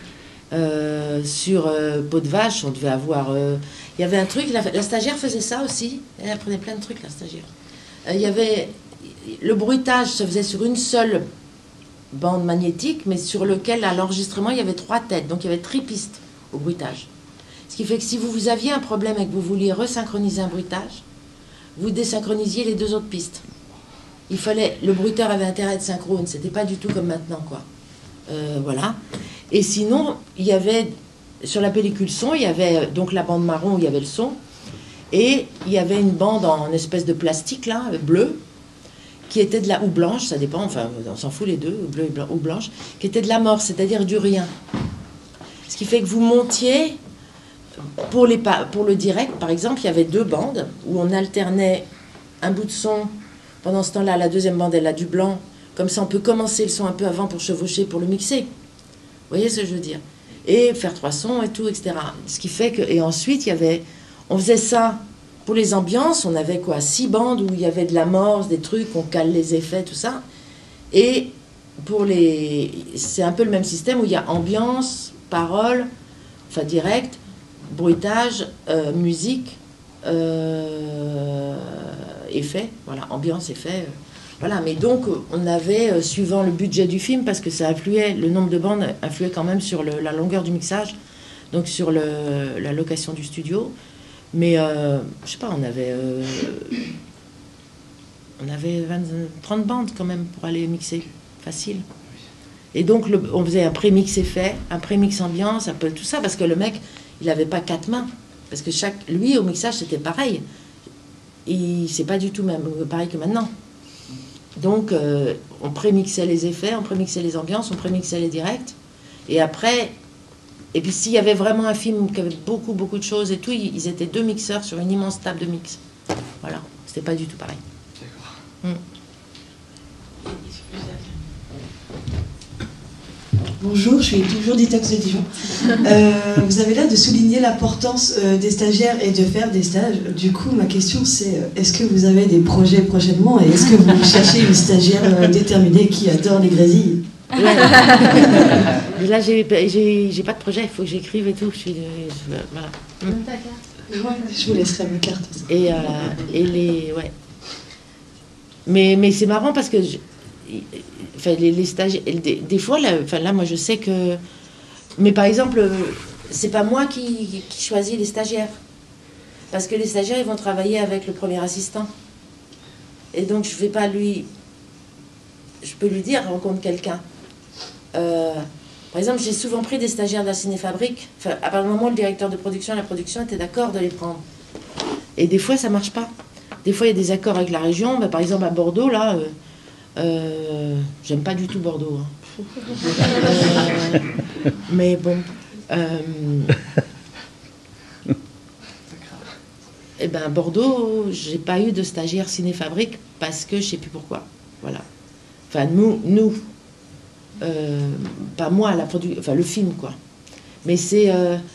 Sur Peau de Vache, on devait avoir... il y avait un truc, la stagiaire faisait ça aussi. Elle apprenait plein de trucs, la stagiaire. Il y avait... Le bruitage se faisait sur une seule bande magnétique, mais sur lequel, à l'enregistrement, il y avait 3 têtes. Donc, il y avait 3 pistes au bruitage. Ce qui fait que si vous aviez un problème et que vous vouliez resynchroniser un bruitage, vous désynchronisiez les 2 autres pistes. Le bruiteur avait intérêt à être synchrone, c'était pas du tout comme maintenant, quoi. Voilà. Et sinon, il y avait, sur la pellicule son, il y avait donc la bande marron où il y avait le son, et il y avait une bande en espèce de plastique, là, bleue, qui était ou blanche, ça dépend, enfin, on s'en fout les deux, ou bleu ou blanche, qui était de la mort, c'est-à-dire du rien. Ce qui fait que vous montiez... Pour le direct, par exemple, il y avait 2 bandes où on alternait un bout de son. Pendant ce temps-là, la deuxième bande, elle a du blanc. Comme ça, on peut commencer le son un peu avant pour chevaucher, pour le mixer. Vous voyez ce que je veux dire? Et faire 3 sons et tout, etc. Ce qui fait que... Et ensuite, on faisait ça pour les ambiances. On avait 6 bandes où il y avait de l'amorce, des trucs, on cale les effets, tout ça. Et pour c'est un peu le même système où il y a ambiance, parole, enfin direct, bruitage, musique, effet, voilà, ambiance, effet, voilà. Mais donc, on avait, suivant le budget du film, parce que ça influait, le nombre de bandes influait quand même sur la longueur du mixage, donc sur la location du studio. Mais, je sais pas, on avait 30 bandes quand même pour aller mixer, facile. Et donc, on faisait un pré-mix effet, un pré-mix ambiance, un peu tout ça, parce que le mec... Il n'avait pas 4 mains, parce que lui, au mixage, c'était pareil. C'est pas du tout même pareil que maintenant. Donc, on prémixait les effets, on prémixait les ambiances, on prémixait les directs. Et après, et puis s'il y avait vraiment un film qui avait beaucoup, beaucoup de choses et tout, ils étaient 2 mixeurs sur une immense table de mix. Voilà, c'était pas du tout pareil. D'accord. Bonjour, je suis toujours Ditox de Dijon. Vous avez l'air de souligner l'importance des stagiaires et de faire des stages. Du coup, ma question c'est, est-ce que vous avez des projets prochainement et est-ce que vous cherchez une stagiaire déterminée qui adore les grésilles? Là, j'ai pas de projet, il faut que j'écrive et tout. Voilà. Je vous laisserai ma carte. Ouais. Mais c'est marrant parce que... Enfin, les stagiaires, des fois, là, moi, je sais que... Mais par exemple, c'est pas moi qui choisis les stagiaires. Parce que les stagiaires, ils vont travailler avec le premier assistant. Et donc, je vais pas lui... Je peux lui dire, rencontre quelqu'un. Par exemple, j'ai souvent pris des stagiaires de la Cinéfabrique. Enfin, à partir du moment où le directeur de production et la production étaient d'accord de les prendre. Et des fois, ça marche pas. Des fois, il y a des accords avec la région. Par exemple, à Bordeaux, là... J'aime pas du tout Bordeaux. Hein. Mais bon. Eh ben Bordeaux, j'ai pas eu de stagiaire cinéfabrique parce que je sais plus pourquoi. Voilà. Enfin nous, pas moi, enfin le film quoi. Mais c'est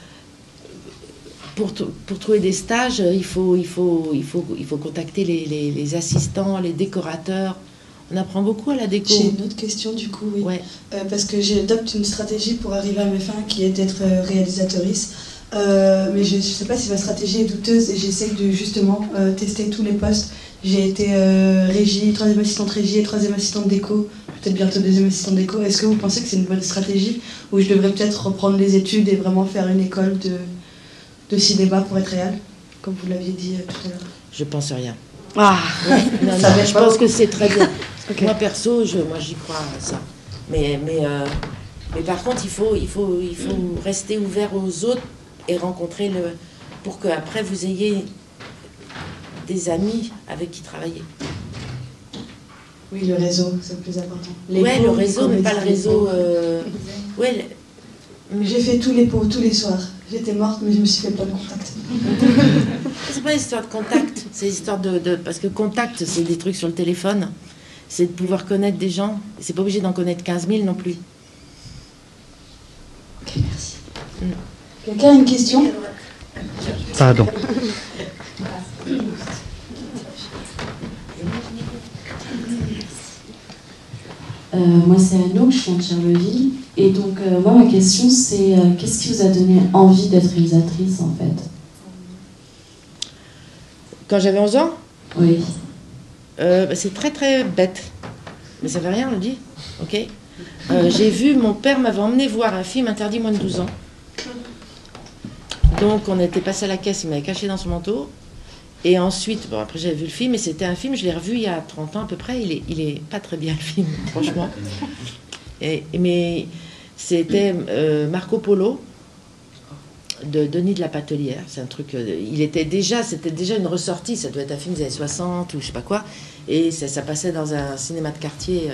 pour trouver des stages, il faut contacter les assistants, les décorateurs. On apprend beaucoup à la déco. J'ai une autre question du coup, oui. Ouais. Parce que j'adopte une stratégie pour arriver à mes fins qui est d'être réalisatrice. Mais je ne sais pas si ma stratégie est douteuse et j'essaie de justement tester tous les postes. J'ai été régie, 3e assistante régie et 3e assistante déco, peut-être bientôt 2e assistante déco. Est-ce que vous pensez que c'est une bonne stratégie ou je devrais peut-être reprendre les études et vraiment faire une école de cinéma pour être réal, comme vous l'aviez dit tout à l'heure? Je pense rien. Ah, non, je pense que c'est très bien. Okay. Moi perso, moi j'y crois à ça. Mais par contre, il faut rester ouvert aux autres et rencontrer pour qu'après vous ayez des amis avec qui travailler. Oui, le réseau, c'est le plus important. Oui, le réseau, mais pas le réseau. J'ai fait tous les pots, tous les soirs. J'étais morte, mais je me suis fait plein de contacts. C'est pas une histoire de contact, c'est une histoire parce que contact, c'est des trucs sur le téléphone. C'est de pouvoir connaître des gens. C'est pas obligé d'en connaître 15 000 non plus. Ok, merci. Quelqu'un a une question? Pardon. Moi, c'est Anouk, je suis de Charleville. Et donc, moi, ma question, c'est qu'est-ce qui vous a donné envie d'être réalisatrice, en fait? Quand j'avais 11 ans? Oui. C'est très, très bête. Mais ça fait rien, on le dit. Ok. J'ai vu, mon père m'avait emmené voir un film interdit moins de 12 ans. Donc, on était passé à la caisse, il m'avait caché dans son manteau. Et ensuite, bon, après j'avais vu le film, et c'était un film, je l'ai revu il y a 30 ans à peu près, il est pas très bien le film, franchement. Mais c'était Marco Polo, de Denis de la Patelière. C'est un truc, c'était déjà une ressortie, ça doit être un film des années 60 ou je sais pas quoi, et ça passait dans un cinéma de quartier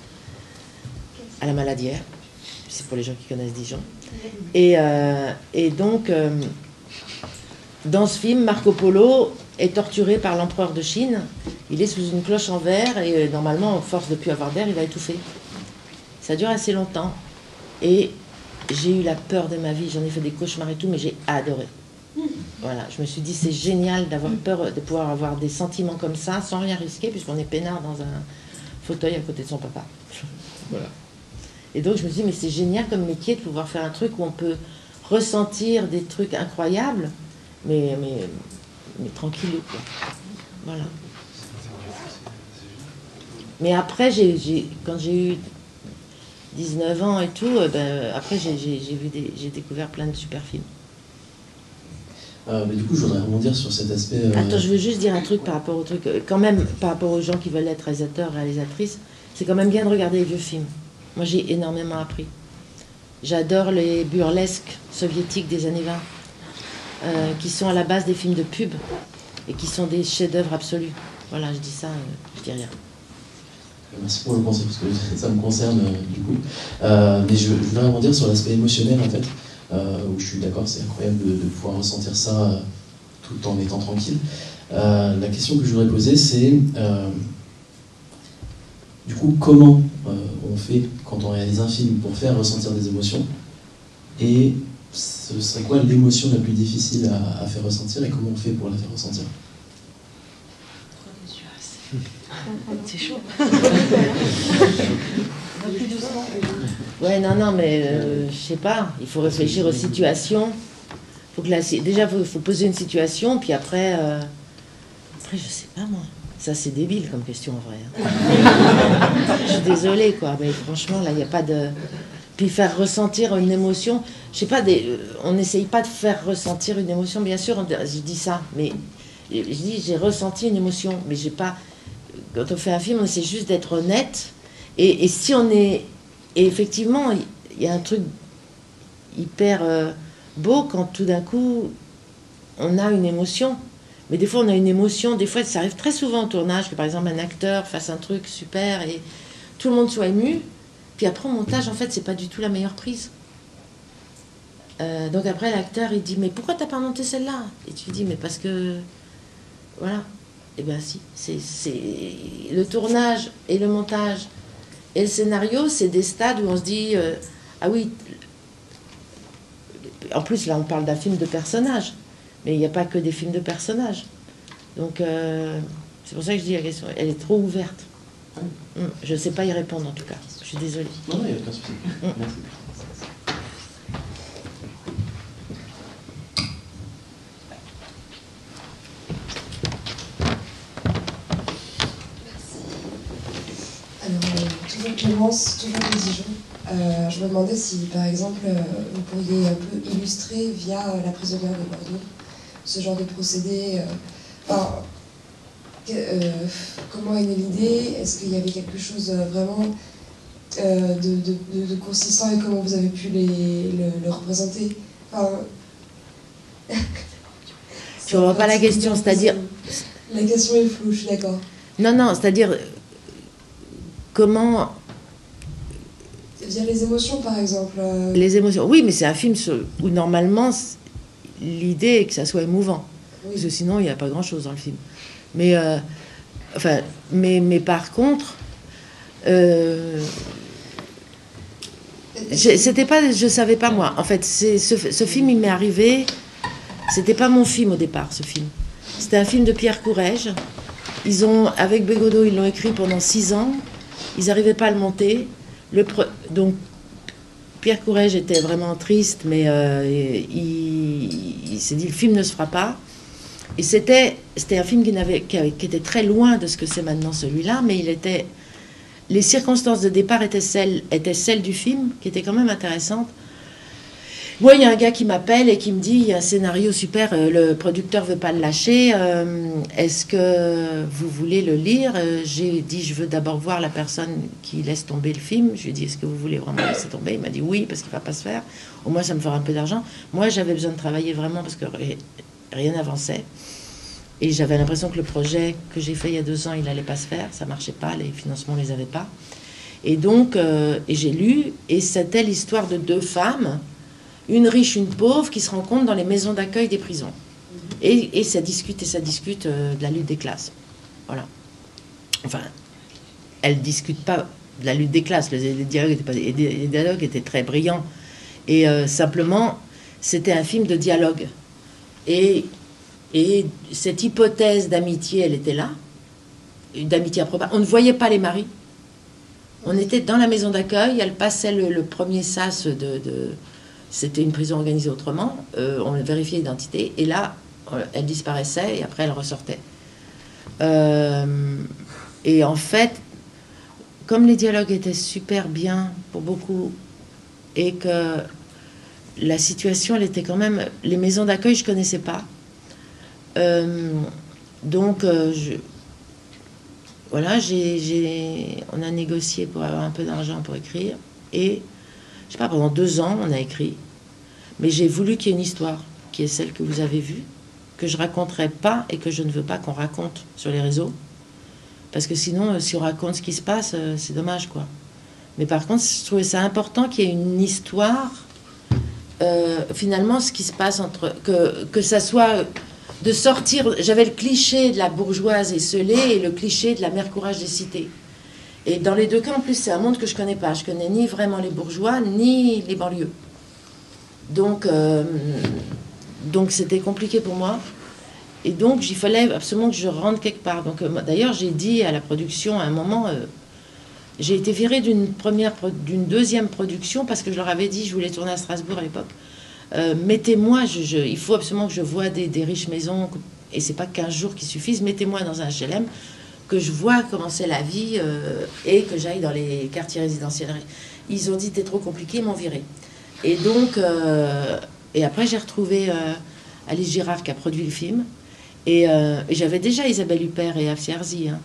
à la Maladière, c'est pour les gens qui connaissent Dijon. Et donc, dans ce film, Marco Polo est torturé par l'empereur de Chine. Il est sous une cloche en verre et normalement, à force de ne plus avoir d'air, il va étouffer. Ça dure assez longtemps. Et j'ai eu la peur de ma vie. J'en ai fait des cauchemars et tout, mais j'ai adoré. Voilà, je me suis dit, c'est génial d'avoir peur, de pouvoir avoir des sentiments comme ça, sans rien risquer, puisqu'on est peinard dans un fauteuil à côté de son papa. Voilà. Et donc, je me suis dit, mais c'est génial comme métier de pouvoir faire un truc où on peut ressentir des trucs incroyables, mais tranquille, quoi. Voilà. Mais après, quand j'ai eu 19 ans et tout, après j'ai découvert plein de super films. Mais du coup, je voudrais rebondir sur cet aspect... Attends, je veux juste dire un truc par rapport au truc. Quand même, par rapport aux gens qui veulent être réalisateurs, réalisatrices, c'est quand même bien de regarder les vieux films. Moi, j'ai énormément appris. J'adore les burlesques soviétiques des années 20. Qui sont à la base des films de pub et qui sont des chefs-d'œuvre absolus. Voilà, je dis ça, je dis rien. Merci pour le conseil, parce que ça me concerne du coup. Mais je voudrais rebondir sur l'aspect émotionnel en fait, où je suis d'accord, c'est incroyable de pouvoir ressentir ça tout en étant tranquille. La question que je voudrais poser, c'est du coup, comment on fait quand on réalise un film pour faire ressentir des émotions, et ce serait quoi l'émotion la plus difficile à faire ressentir et comment on fait pour la faire ressentir? C'est chaud. Ouais, non, mais je sais pas. Il faut réfléchir aux situations. Déjà, il faut poser une situation, puis après, je sais pas moi. Ça, c'est débile comme question en vrai. Je suis désolée, quoi. Mais franchement, là, il n'y a pas de. Puis faire ressentir une émotion. Je sais pas, on n'essaye pas de faire ressentir une émotion, bien sûr, je dis ça, mais je dis j'ai ressenti une émotion, mais j'ai pas. Quand on fait un film, on essaie juste d'être honnête, et si on est. Et effectivement, il y a un truc hyper beau quand tout d'un coup on a une émotion, Mais des fois, on a une émotion. Des fois, ça arrive très souvent au tournage que, par exemple, un acteur fasse un truc super et tout le monde soit ému. Puis après, au montage, en fait, c'est pas du tout la meilleure prise. Donc après, l'acteur, il dit « Mais pourquoi t'as pas monté celle-là ?» Et tu lui dis « Mais parce que... » Voilà. Et bien si. C'est le tournage et le montage et le scénario, c'est des stades où on se dit « Ah oui... » En plus, là, on parle d'un film de personnages. Mais il n'y a pas que des films de personnages. Donc, c'est pour ça que je dis la question, elle est trop ouverte. Je ne sais pas y répondre, en tout cas. Je suis désolée. Non, il n'y a aucun souci. Merci. Alors, toujours Clémence, toujours de Dijon. Je me demandais si, par exemple, vous pourriez un peu illustrer via La prisonnière de Bordeaux ce genre de procédé. Comment est née l'idée? Est-ce qu'il y avait quelque chose vraiment de consistant et comment vous avez pu le représenter? Tu ne vois pas la question, c'est-à-dire... La question est floue, je suis d'accord. Non, c'est-à-dire... Comment... Via les émotions, par exemple. Les émotions, oui, mais c'est un film où normalement l'idée est que ça soit émouvant. Oui. Parce que sinon il n'y a pas grand-chose dans le film. Mais par contre, c'était pas, je savais pas moi. En fait, ce film il m'est arrivé. C'était pas mon film au départ, ce film. C'était un film de Pierre Courrèges. Avec Bégodeau, ils l'ont écrit pendant 6 ans. Ils n'arrivaient pas à le monter. Donc, Pierre Courrèges était vraiment triste, mais il s'est dit le film ne se fera pas. Et c'était un film qui était très loin de ce que c'est maintenant celui-là, mais les circonstances de départ étaient celles du film, qui étaient quand même intéressantes. Moi, il y a un gars qui m'appelle et qui me dit, il y a un scénario super, le producteur veut pas le lâcher, est-ce que vous voulez le lire? J'ai dit, je veux d'abord voir la personne qui laisse tomber le film. Je lui ai dit, est-ce que vous voulez vraiment laisser tomber? Il m'a dit oui, parce qu'il va pas se faire. Au moins, ça me fera un peu d'argent. Moi, j'avais besoin de travailler vraiment parce que rien n'avançait. Et j'avais l'impression que le projet que j'ai fait il y a 2 ans, il n'allait pas se faire. Ça marchait pas, les financements, on les avait pas. Et donc, j'ai lu, et c'était l'histoire de 2 femmes, une riche, une pauvre, qui se rencontrent dans les maisons d'accueil des prisons. Et ça discute de la lutte des classes. Voilà. Enfin, elles ne discutent pas de la lutte des classes. Les dialogues étaient très brillants. Et simplement, c'était un film de dialogue. Et cette hypothèse d'amitié, elle était là. D'amitié improbable. On ne voyait pas les maris. On était dans la maison d'accueil. Elle passait le premier sas c'était une prison organisée autrement. On vérifiait l'identité. Et là, elle disparaissait et après, elle ressortait. Et en fait, comme les dialogues étaient super bien pour beaucoup et que la situation, elle était quand même... Les maisons d'accueil, je ne connaissais pas. Donc, voilà, on a négocié pour avoir un peu d'argent pour écrire. Et, je sais pas, pendant 2 ans, on a écrit. Mais j'ai voulu qu'il y ait une histoire, qui est celle que vous avez vue, que je raconterai pas et que je ne veux pas qu'on raconte sur les réseaux. Parce que sinon, si on raconte ce qui se passe, c'est dommage, quoi. Mais par contre, je trouvais ça important qu'il y ait une histoire, finalement, ce qui se passe entre... Que ça soit... De sortir... J'avais le cliché de la bourgeoise esseulée et le cliché de la mère courage des cités. Et dans les 2 cas, en plus, c'est un monde que je connais pas. Je connais ni vraiment les bourgeois, ni les banlieues. Donc c'était compliqué pour moi. Et donc, il fallait absolument que je rentre quelque part. Donc, d'ailleurs, j'ai dit à la production, à un moment, j'ai été virée d'une 2e production parce que je leur avais dit, je voulais tourner à Strasbourg à l'époque. Mettez-moi, il faut absolument que je voie des riches maisons, et c'est pas 15 jours qui suffisent, mettez-moi dans un HLM, que je vois comment c'est la vie, et que j'aille dans les quartiers résidentiels. Ils ont dit, t'es trop compliqué, ils m'ont viré. Et donc, et après j'ai retrouvé Alice Girard qui a produit le film, et j'avais déjà Isabelle Huppert et Afsi Arzi, hein.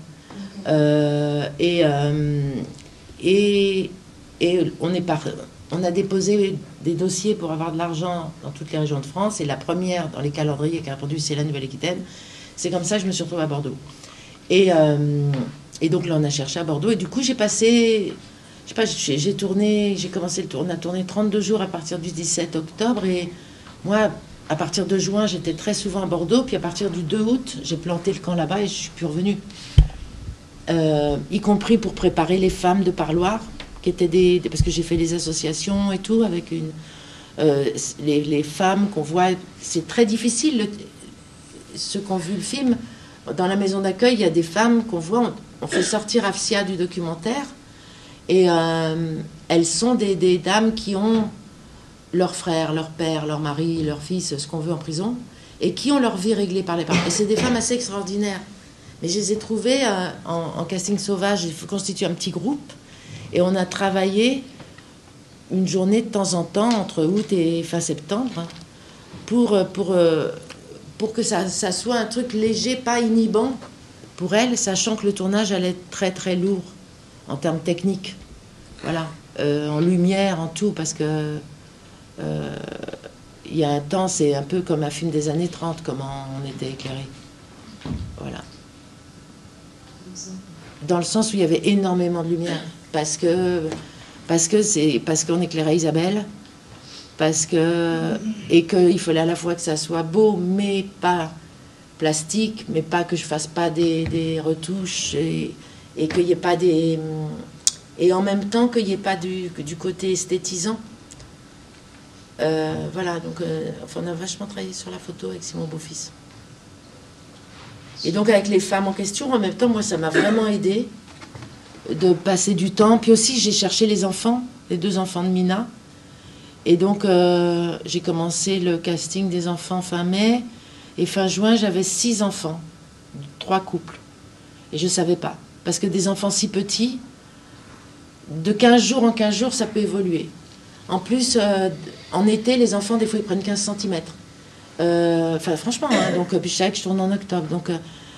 Et on a déposé des dossiers pour avoir de l'argent dans toutes les régions de France, et la première dans les calendriers qu'a produit c'est la Nouvelle-Aquitaine, C'est comme ça que je me suis retrouvée à Bordeaux. Et donc là, on a cherché à Bordeaux. Et du coup, j'ai passé... Je sais pas, j'ai commencé le tour. On a tourné 32 jours à partir du 17 octobre. Et moi, à partir de juin, j'étais très souvent à Bordeaux. Puis à partir du 2 août, j'ai planté le camp là-bas et je suis plus revenue. Y compris pour préparer les femmes de Parloir, qui étaient parce que j'ai fait les associations et tout, avec les femmes qu'on voit. C'est très difficile, ceux qui ont vu le film. Dans la maison d'accueil, il y a des femmes qu'on voit, on fait sortir Afsia du documentaire, et elles sont des dames qui ont leur frère, leur père, leur mari, leur fils, ce qu'on veut en prison, et qui ont leur vie réglée par les parents. Et c'est des femmes assez extraordinaires. Mais je les ai trouvées en casting sauvage. Il faut constituer un petit groupe, et on a travaillé une journée de temps en temps, entre août et fin septembre, pour que ça soit un truc léger, pas inhibant pour elles, sachant que le tournage allait être très très lourd en termes techniques. Voilà, en lumière, en tout, parce que il y a un temps, c'est un peu comme un film des années 30, comment on était éclairé. Voilà. Dans le sens où il y avait énormément de lumière, parce qu'on éclairait Isabelle, et qu'il fallait à la fois que ça soit beau, mais pas plastique, mais pas que je fasse pas des retouches, et qu'il n'y ait pas et en même temps qu'il n'y ait pas du côté esthétisant. Voilà, donc enfin, on a vachement travaillé sur la photo avec Simon Beaufils. Et donc avec les femmes en question, en même temps, moi, ça m'a vraiment aidé de passer du temps. Puis aussi, j'ai cherché les enfants, les 2 enfants de Mina. Et donc, j'ai commencé le casting des enfants fin mai. Et fin juin, j'avais 6 enfants, 3 couples. Et je ne savais pas. Parce que des enfants si petits, de 15 jours en 15 jours, ça peut évoluer. En plus, en été, les enfants, des fois, ils prennent 15 cm. Enfin, franchement, hein, donc, puis je savais que je tourne en octobre. Donc,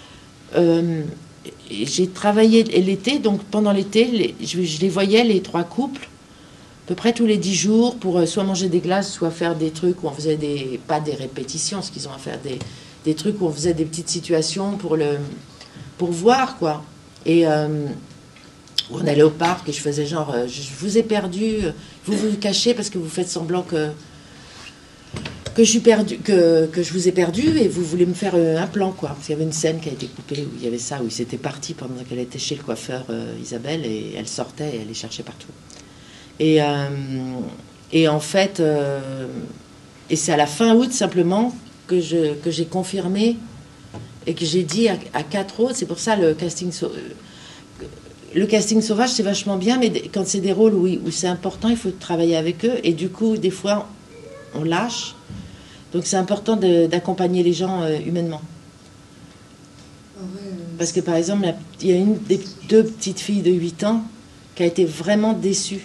j'ai travaillé l'été. Donc, pendant l'été, je les voyais, les 3 couples, à peu près tous les 10 jours, pour soit manger des glaces, soit faire des trucs où on faisait pas des répétitions, ce qu'ils ont à faire, des trucs où on faisait des petites situations pour voir, quoi. Et on allait au parc et je faisais genre, je vous ai perdu, vous vous cachez parce que vous faites semblant que je suis perdu, que je vous ai perdu, et vous voulez me faire un plan, quoi. Parce qu'il y avait une scène qui a été coupée où il y avait ça, où ils étaient partis pendant qu'elle était chez le coiffeur Isabelle, et elle sortait et elle les cherchait partout. Et en fait, et c'est à la fin août simplement que j'ai confirmé et que j'ai dit à 4 autres. C'est pour ça le casting sauvage, c'est vachement bien, mais quand c'est des rôles où c'est important, il faut travailler avec eux, et du coup, des fois, on lâche. Donc c'est important d'accompagner les gens humainement. Parce que par exemple, il y a une des 2 petites filles de 8 ans qui a été vraiment déçue.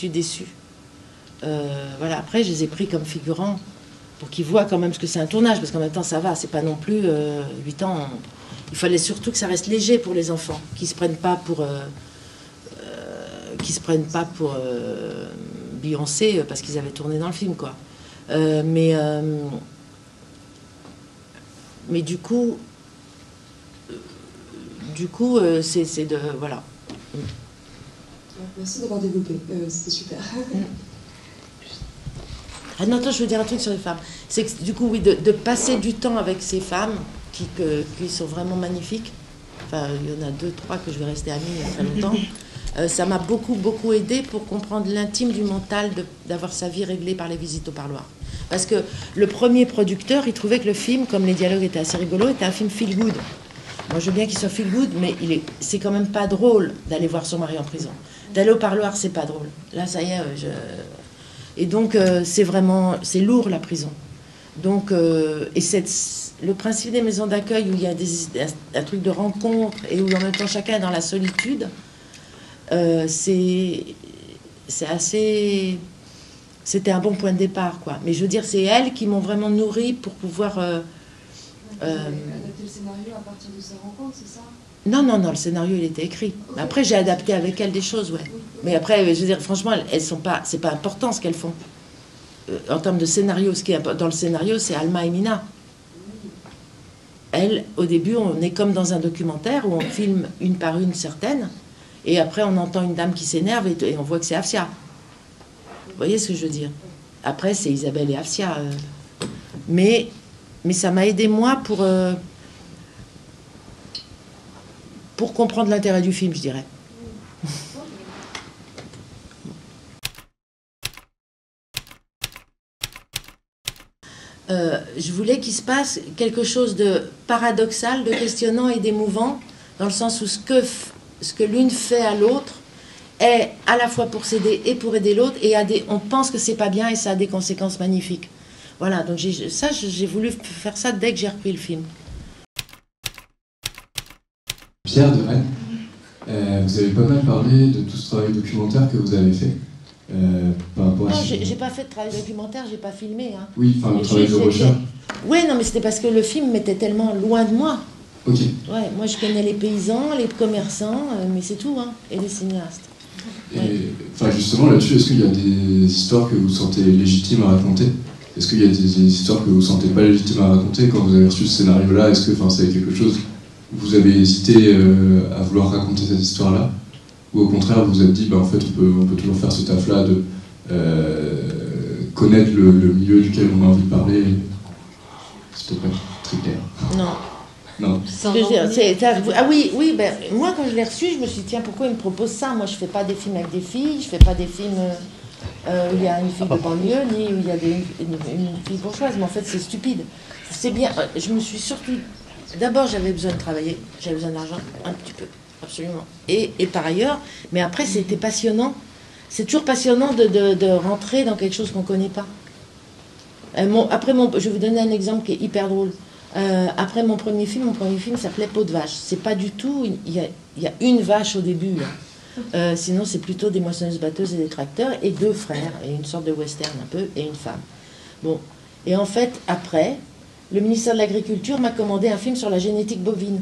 Voilà, après, je les ai pris comme figurants pour qu'ils voient quand même ce que c'est un tournage, parce qu'en même temps, ça va, c'est pas non plus 8 ans. Il fallait surtout que ça reste léger pour les enfants, qu'ils se prennent pas pour Beyoncé parce qu'ils avaient tourné dans le film, quoi. Mais du coup, c'est de voilà. Merci d'avoir développé, c'était super. Ah non, attends, je veux dire un truc sur les femmes. C'est que du coup, oui, de passer du temps avec ces femmes qui sont vraiment magnifiques. Enfin, il y en a 2, 3 que je vais rester amie il y a très longtemps. Ça m'a beaucoup aidé pour comprendre l'intime du mental d'avoir sa vie réglée par les visites au parloir. Parce que le premier producteur, il trouvait que le film, comme les dialogues étaient assez rigolos, était un film feel good. Moi, je veux bien qu'il soit feel good, mais c'est quand même pas drôle d'aller voir son mari en prison. D'aller au parloir, c'est pas drôle. Là, ça y est, et donc, c'est lourd, la prison. Donc, le principe des maisons d'accueil où il y a un truc de rencontre et où en même temps chacun est dans la solitude, c'est assez... C'était un bon point de départ, quoi. Mais je veux dire, c'est elles qui m'ont vraiment nourrie pour pouvoir... Adapter le scénario à partir de ces rencontres, c'est ça? Non, le scénario, il était écrit. Okay. Après, j'ai adapté avec elles des choses, ouais. Mais après, je veux dire, franchement, elles sont pas... C'est pas important, ce qu'elles font. En termes de scénario, ce qui est dans le scénario, c'est Alma et Mina. elle, au début, on est comme dans un documentaire où on filme une par une certaines, et après on entend une dame qui s'énerve et on voit que c'est Afsia. Vous voyez ce que je veux dire? Après, c'est Isabelle et Afsia. Mais ça m'a aidé, moi, pour comprendre l'intérêt du film, je dirais. Je voulais qu'il se passe quelque chose de paradoxal, de questionnant et d'émouvant, dans le sens où ce que l'une fait à l'autre est à la fois pour s'aider et pour aider l'autre, et on pense que c'est pas bien et ça a des conséquences magnifiques. Voilà, donc j'ai voulu faire ça dès que j'ai repris le film. Pierre de Rennes, vous avez pas mal parlé de tout ce travail documentaire que vous avez fait. Par rapport à non, j'ai pas fait de travail documentaire, j'ai pas filmé. Hein. Oui, enfin le travail de recherche. Oui, non, mais c'était parce que le film m'était tellement loin de moi. Ok. Ouais, moi je connais les paysans, les commerçants, mais c'est tout, hein, et les cinéastes. Et enfin justement là-dessus, est-ce qu'il y a des histoires que vous sentez légitimes à raconter? Est-ce qu'il y a des histoires que vous sentez pas légitimes à raconter quand vous avez reçu ce scénario-là? Est-ce que c'est quelque chose où vous avez hésité à vouloir raconter cette histoire-là? Ou au contraire, vous vous êtes dit, bah, en fait, on peut toujours faire ce taf-là de connaître le milieu duquel on a envie de parler? S'il te plaît, très clair. Non. Non. Ah oui, ben, moi quand je l'ai reçu, je me suis dit, tiens, pourquoi il me propose ça? Moi je fais pas des films avec des filles, je fais pas des films où il y a une fille de banlieue, ni où il y a une fille bourgeoise, mais en fait c'est stupide. C'est bien, je me suis surtout... D'abord j'avais besoin de travailler, j'avais besoin d'argent, un petit peu, absolument. Et par ailleurs, mais après c'était passionnant, c'est toujours passionnant de rentrer dans quelque chose qu'on connaît pas. Je vais vous donner un exemple qui est hyper drôle. Après mon premier film s'appelait Peau de vache. C'est pas du tout, il y a une vache au début. Hein. Sinon c'est plutôt des moissonneuses-batteuses et des tracteurs, et 2 frères, et une sorte de western un peu, et une femme. Bon, et en fait, après, le ministère de l'Agriculture m'a commandé un film sur la génétique bovine.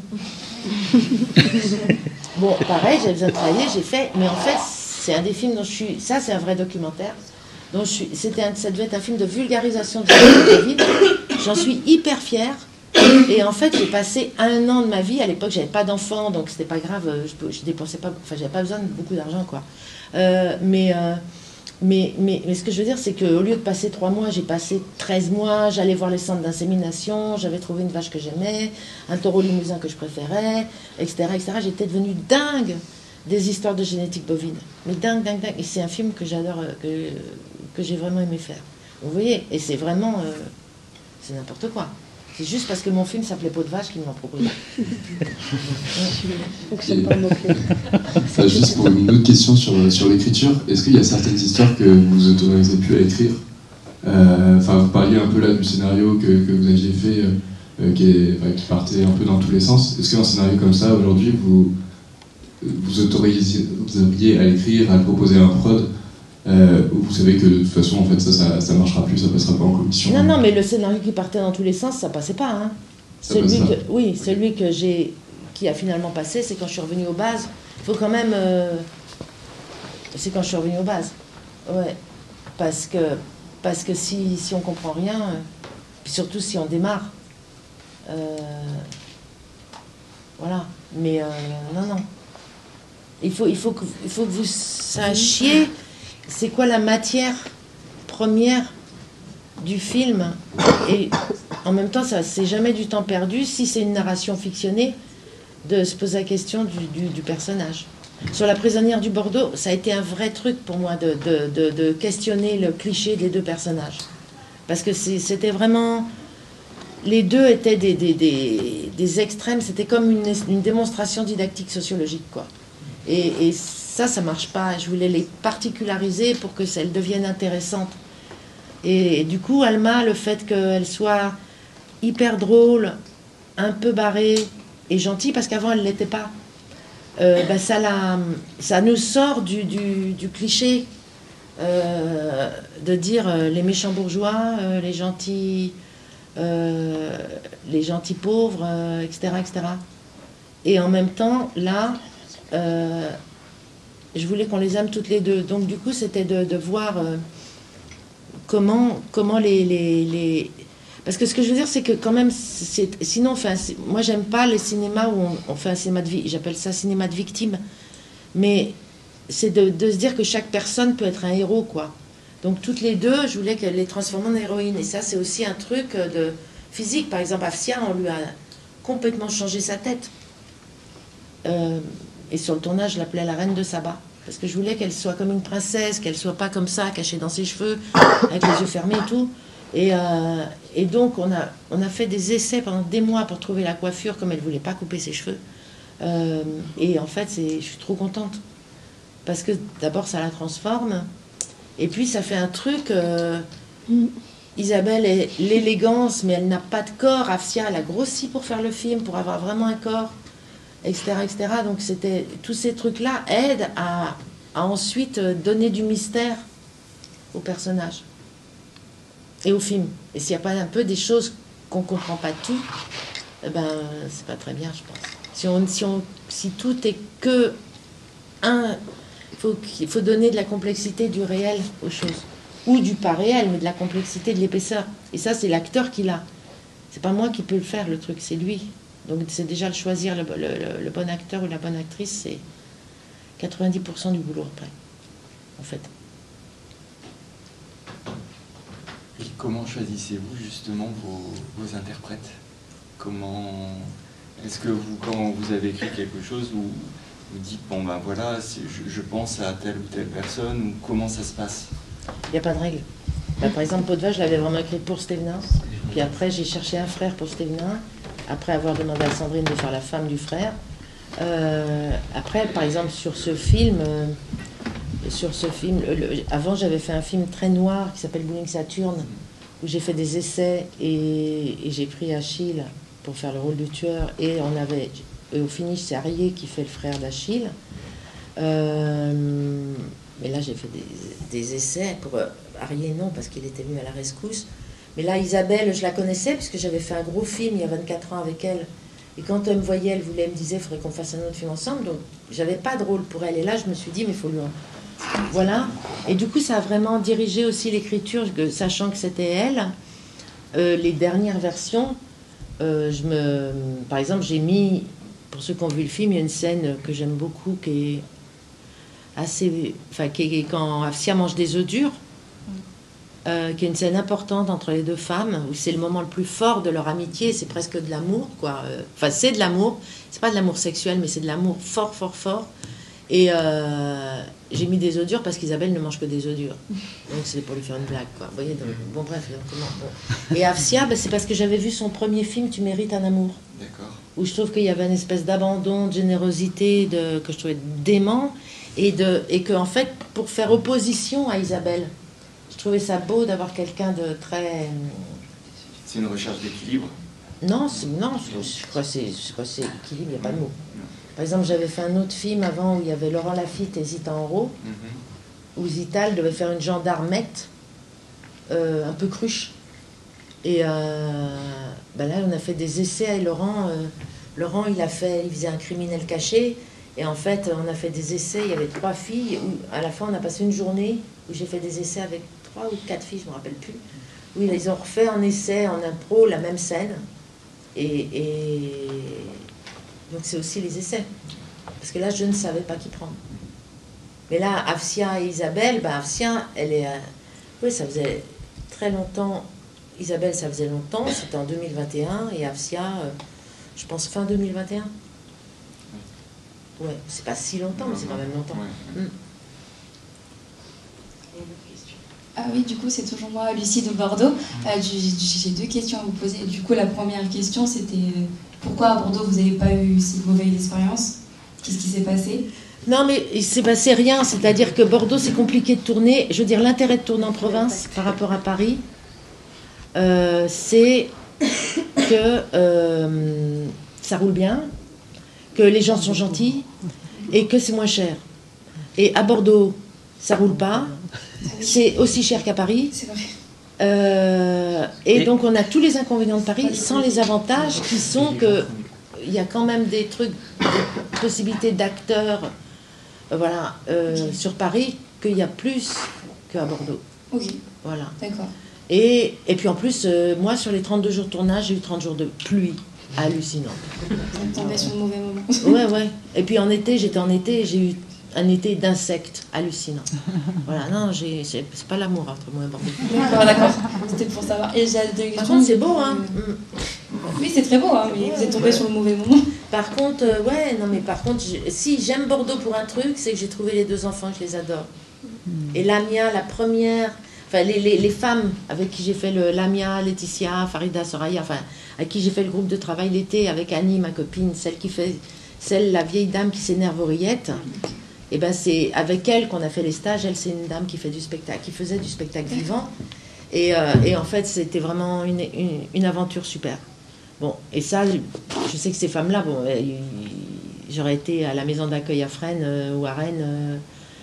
Bon, pareil, j'avais besoin de travailler, j'ai fait, mais en fait, c'est un des films dont je suis... Ça, c'est un vrai documentaire. Ça devait être un film de vulgarisation de la génétique bovine. J'en suis hyper fière. Et en fait, j'ai passé 1 an de ma vie. À l'époque, j'avais pas d'enfant, donc c'était pas grave. Je dépensais pas... Enfin, j'avais pas besoin de beaucoup d'argent, quoi. Mais ce que je veux dire, c'est qu'au lieu de passer 3 mois, j'ai passé 13 mois, j'allais voir les centres d'insémination, j'avais trouvé une vache que j'aimais, un taureau limousin que je préférais, etc., etc. J'étais devenue dingue des histoires de génétique bovine. Mais dingue. Et c'est un film que j'adore, que j'ai vraiment aimé faire. Vous voyez, et c'est vraiment... c'est n'importe quoi. C'est juste parce que mon film s'appelait Peau de vache qu'ils m'ont proposé. Juste pour une autre question sur l'écriture, est-ce qu'il y a certaines histoires que vous autorisez plus à écrire? Vous parliez un peu là du scénario que vous aviez fait, qui partait un peu dans tous les sens. Est-ce qu'un scénario comme ça, aujourd'hui, vous autoriseriez à l'écrire, à le proposer à un prod, vous savez que de toute façon, en fait, ça marchera plus, ça passera pas en commission? Non, mais le scénario qui partait dans tous les sens, ça passait pas. Hein. Celui qui a finalement passé, c'est quand je suis revenue aux bases. Il faut quand même... c'est quand je suis revenue aux bases. Ouais. Parce que si on comprend rien, puis surtout si on démarre, voilà. Mais non. Il faut que vous sachiez c'est quoi la matière première du film, et en même temps c'est jamais du temps perdu si c'est une narration fictionnée de se poser la question du personnage. Sur La prisonnière du Bordeaux, ça a été un vrai truc pour moi de questionner le cliché des 2 personnages, parce que c'était vraiment, les 2 étaient des extrêmes, c'était comme une démonstration didactique sociologique, quoi. Et ça marche pas. Je voulais les particulariser pour que elles deviennent intéressantes. Et du coup, Alma, le fait qu'elle soit hyper drôle, un peu barrée et gentille, parce qu'avant elle l'était pas, ça nous sort du cliché de dire les méchants bourgeois, les gentils pauvres, etc., etc. Et en même temps, là, je voulais qu'on les aime toutes les 2. Donc du coup, c'était de voir comment Parce que ce que je veux dire, c'est que quand même, sinon, enfin, moi, j'aime pas les cinémas où on fait un cinéma de vie. J'appelle ça cinéma de victime. Mais c'est de se dire que chaque personne peut être un héros, quoi. Donc, toutes les deux, je voulais qu'elle les transforme en héroïnes. Et ça, c'est aussi un truc de physique. Par exemple, Afsia, on lui a complètement changé sa tête. Et sur le tournage, je l'appelais la reine de Saba. Parce que je voulais qu'elle soit comme une princesse, qu'elle soit pas comme ça, cachée dans ses cheveux, avec les yeux fermés et tout. Et donc, on a fait des essais pendant des mois pour trouver la coiffure, comme elle voulait pas couper ses cheveux. Et en fait, je suis trop contente. Parce que d'abord, ça la transforme. Et puis, ça fait un truc... Isabelle est l'élégance, mais elle n'a pas de corps. Afsia, elle a grossi pour faire le film, pour avoir vraiment un corps, etc. etc. Donc, tous ces trucs-là aident à ensuite donner du mystère au personnage et au film. Et s'il n'y a pas un peu des choses qu'on ne comprend pas tout, eh ben, c'est pas très bien, je pense. Si tout est que un... Il faut donner de la complexité du réel aux choses. Ou du pas réel, mais de la complexité, de l'épaisseur. Et ça, c'est l'acteur qui l'a. C'est pas moi qui peux le faire, le truc, c'est lui. Donc c'est déjà le choisir le bon acteur ou la bonne actrice, c'est 90% du boulot après, en fait. Et comment choisissez-vous justement vos interprètes? Comment est-ce que vous, quand vous avez écrit quelque chose, vous dites bon ben voilà, je pense à telle ou telle personne, ou comment ça se passe? Il n'y a pas de règle. Par exemple, Peau de Vache, je l'avais vraiment écrit pour Stévenin. Puis après, j'ai cherché un frère pour Stévenin, après avoir demandé à Sandrine de faire la femme du frère. Après, par exemple, sur ce film, avant, j'avais fait un film très noir qui s'appelle Bowling Saturne, où j'ai fait des essais et j'ai pris Achille pour faire le rôle du tueur. Et au finish, c'est Arié qui fait le frère d'Achille. Mais là, j'ai fait des essais pour Arié, non, parce qu'il était venu à la rescousse. Mais là, Isabelle, je la connaissais, puisque j'avais fait un gros film il y a 24 ans avec elle. Et quand elle me voyait, elle me disait, il faudrait qu'on fasse un autre film ensemble. Donc, j'avais pas de rôle pour elle. Et là, je me suis dit, mais il faut lui... Voilà. Et du coup, ça a vraiment dirigé aussi l'écriture, sachant que c'était elle. Les dernières versions, par exemple, j'ai mis... Pour ceux qui ont vu le film, il y a une scène que j'aime beaucoup qui est assez... Enfin, qui est quand Afsia mange des œufs durs, qui est une scène importante entre les deux femmes, où c'est le moment le plus fort de leur amitié, c'est presque de l'amour, quoi. Enfin, c'est de l'amour, c'est pas de l'amour sexuel, mais c'est de l'amour fort, fort, fort. Et j'ai mis des œufs durs parce qu'Isabelle ne mange que des œufs durs. Donc c'est pour lui faire une blague, quoi. Vous voyez, donc, bon, bref. Bon. Et Afsia, c'est parce que j'avais vu son premier film, Tu mérites un amour. D'accord. Où je trouve qu'il y avait une espèce d'abandon, de générosité, que je trouvais dément, et que, en fait, pour faire opposition à Isabelle, je trouvais ça beau d'avoir quelqu'un de très... C'est une recherche d'équilibre? Non, je crois que c'est équilibre, il n'y a pas de mot. Par exemple, j'avais fait un autre film avant où il y avait Laurent Lafitte et Zita Enro, où Zita, elle devait faire une gendarmette un peu cruche. Et là, on a fait des essais. Et Laurent, il faisait un criminel caché. Et en fait, on a fait des essais. Il y avait 3 filles. Où, à la fin, on a passé une journée où j'ai fait des essais avec 3 ou 4 filles, je ne me rappelle plus. Où ils ont refait en essai, en impro, la même scène. Et donc, c'est aussi les essais. Parce que là, je ne savais pas qui prendre. Mais là, Afsia et Isabelle, Afsia, elle est... oui, ça faisait très longtemps... Isabelle, ça faisait longtemps, c'était en 2021, et Afsia, je pense fin 2021. Ouais, c'est pas si longtemps, mais c'est quand même longtemps. Ah oui, du coup, c'est toujours moi, Lucie de Bordeaux. J'ai 2 questions à vous poser. Du coup, la première question, c'était pourquoi à Bordeaux, vous n'avez pas eu si mauvaise expérience? Qu'est-ce qui s'est passé? Non, mais il s'est passé rien. C'est-à-dire que Bordeaux, c'est compliqué de tourner. Je veux dire, l'intérêt de tourner en province par rapport à Paris, c'est que ça roule bien, que les gens sont gentils et que c'est moins cher. Et à Bordeaux, ça roule pas. C'est aussi cher qu'à Paris. C'est vrai. Et donc on a tous les inconvénients de Paris sans les avantages qui sont que il y a quand même des trucs, des possibilités d'acteurs sur Paris qu'il y a plus qu'à Bordeaux. Ok. Voilà. D'accord. Et puis en plus, moi, sur les 32 jours de tournage, j'ai eu 30 jours de pluie hallucinante. Ça tombait sur le mauvais moment. Ouais. Et puis en été, j'étais en été, et j'ai eu un été d'insectes hallucinant. Voilà, non, c'est pas l'amour entre moi et Bordeaux. D'accord. C'était pour savoir. Et j'ai deux questions. Par contre, c'est beau, hein. Oui, c'est très beau, hein, mais vous êtes tombé sur le mauvais moment. Par contre, par contre, si j'aime Bordeaux pour un truc, c'est que j'ai trouvé les 2 enfants, je les adore. Et Lamia, la première, enfin les femmes avec qui j'ai fait Lamia, Laetitia, Farida, Soraya, enfin avec qui j'ai fait le groupe de travail l'été, avec Annie, ma copine, la vieille dame qui s'énerve aux rillettes. Et ben c'est avec elle qu'on a fait les stages. Elle, c'est une dame qui fait du spectacle, qui faisait du spectacle vivant. Et en fait, c'était vraiment une aventure super. Bon, et ça, je sais que ces femmes-là, bon, j'aurais été à la maison d'accueil à Fresnes ou à Rennes.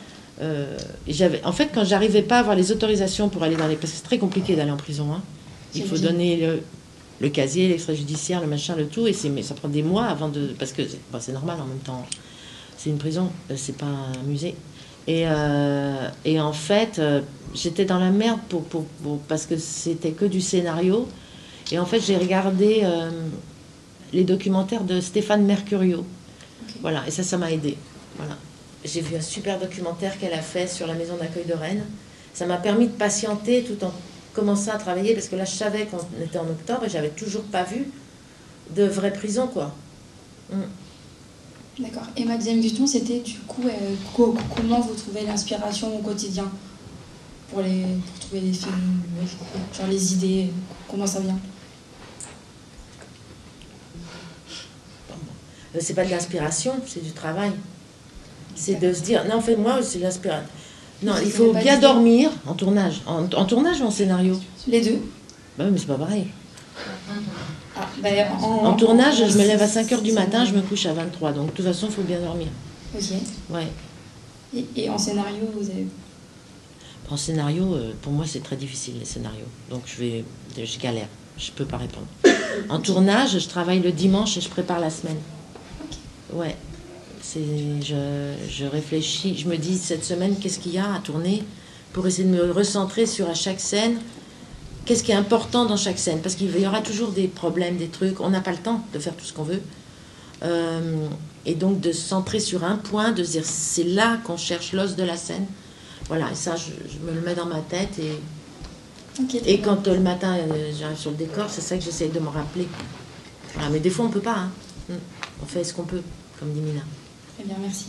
En fait, quand j'arrivais pas à avoir les autorisations pour aller parce que c'est très compliqué d'aller en prison. Hein. Il faut donner le casier, l'extrait judiciaire, le machin, le tout, mais ça prend des mois avant de... Parce que c'est normal en même temps. C'est une prison, c'est pas un musée. Et en fait, j'étais dans la merde parce que c'était que du scénario. Et en fait, j'ai regardé les documentaires de Stéphane Mercurio. Okay. Voilà, et ça m'a aidé. Voilà. J'ai vu un super documentaire qu'elle a fait sur la maison d'accueil de Rennes. Ça m'a permis de patienter tout en commençant à travailler, parce que là, je savais qu'on était en octobre et j'avais toujours pas vu de vraie prison, quoi. D'accord. Et ma deuxième question, c'était du coup, comment vous trouvez l'inspiration au quotidien pour trouver les films, genre les idées, comment ça vient? C'est pas de l'inspiration, c'est du travail. C'est de se dire, non, en fait, moi, c'est l'inspiration. Non, il faut bien dormir en tournage. En tournage ou en scénario? Les deux. Bah oui, mais c'est pas pareil. En tournage, je me lève à 5h du matin, je me couche à 23. Donc, de toute façon, il faut bien dormir. Ok. Ouais. Et en scénario, vous avez... En scénario, pour moi, c'est très difficile, les scénarios. Donc, je galère. Je peux pas répondre. En tournage, je travaille le dimanche et je prépare la semaine. Ouais. Je réfléchis, je me dis, cette semaine, qu'est-ce qu'il y a à tourner pour essayer de me recentrer sur à chaque scène. Qu'est-ce qui est important dans chaque scène? Parce qu'il y aura toujours des problèmes, des trucs. On n'a pas le temps de faire tout ce qu'on veut. Et donc de se centrer sur un point, de se dire c'est là qu'on cherche l'os de la scène. Voilà, et ça, je me le mets dans ma tête. Et quand le matin, j'arrive sur le décor, c'est ça que j'essaie de me rappeler. Voilà, mais des fois, on ne peut pas. Hein. On fait ce qu'on peut, comme dit Mina. Très bien, merci.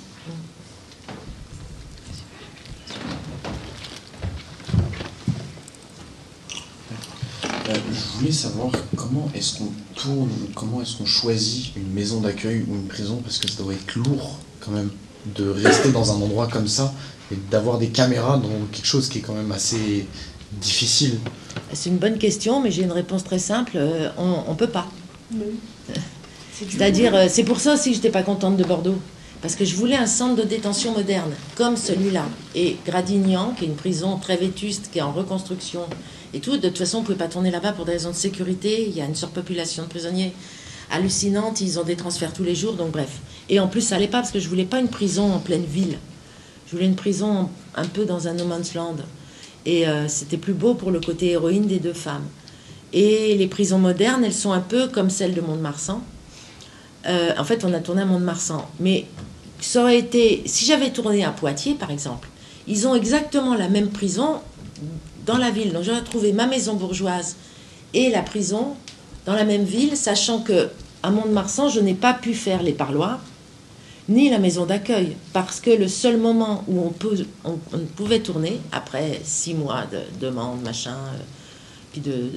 Je voulais savoir comment est-ce qu'on tourne, comment est-ce qu'on choisit une maison d'accueil ou une prison, parce que ça doit être lourd quand même de rester dans un endroit comme ça et d'avoir des caméras dans quelque chose qui est quand même assez difficile. C'est une bonne question, mais j'ai une réponse très simple. On ne peut pas. C'est-à-dire, c'est pour ça aussi que je n'étais pas contente de Bordeaux. Parce que je voulais un centre de détention moderne, comme celui-là. Et Gradignan, qui est une prison très vétuste, qui est en reconstruction et tout, de toute façon, on ne pouvait pas tourner là-bas pour des raisons de sécurité. Il y a une surpopulation de prisonniers hallucinante, ils ont des transferts tous les jours, donc bref. Et en plus, ça n'allait pas, parce que je ne voulais pas une prison en pleine ville. Je voulais une prison un peu dans un no man's land. Et c'était plus beau pour le côté héroïne des 2 femmes. Et les prisons modernes, elles sont un peu comme celles de Mont-de-Marsan. En fait, on a tourné à Mont-de-Marsan. Mais ça aurait été... Si j'avais tourné à Poitiers, par exemple, ils ont exactement la même prison dans la ville. Donc j'aurais trouvé ma maison bourgeoise et la prison dans la même ville, sachant que à Mont-de-Marsan, je n'ai pas pu faire les parloirs, ni la maison d'accueil, parce que le seul moment où on pouvait tourner, après 6 mois de demande, machin... puis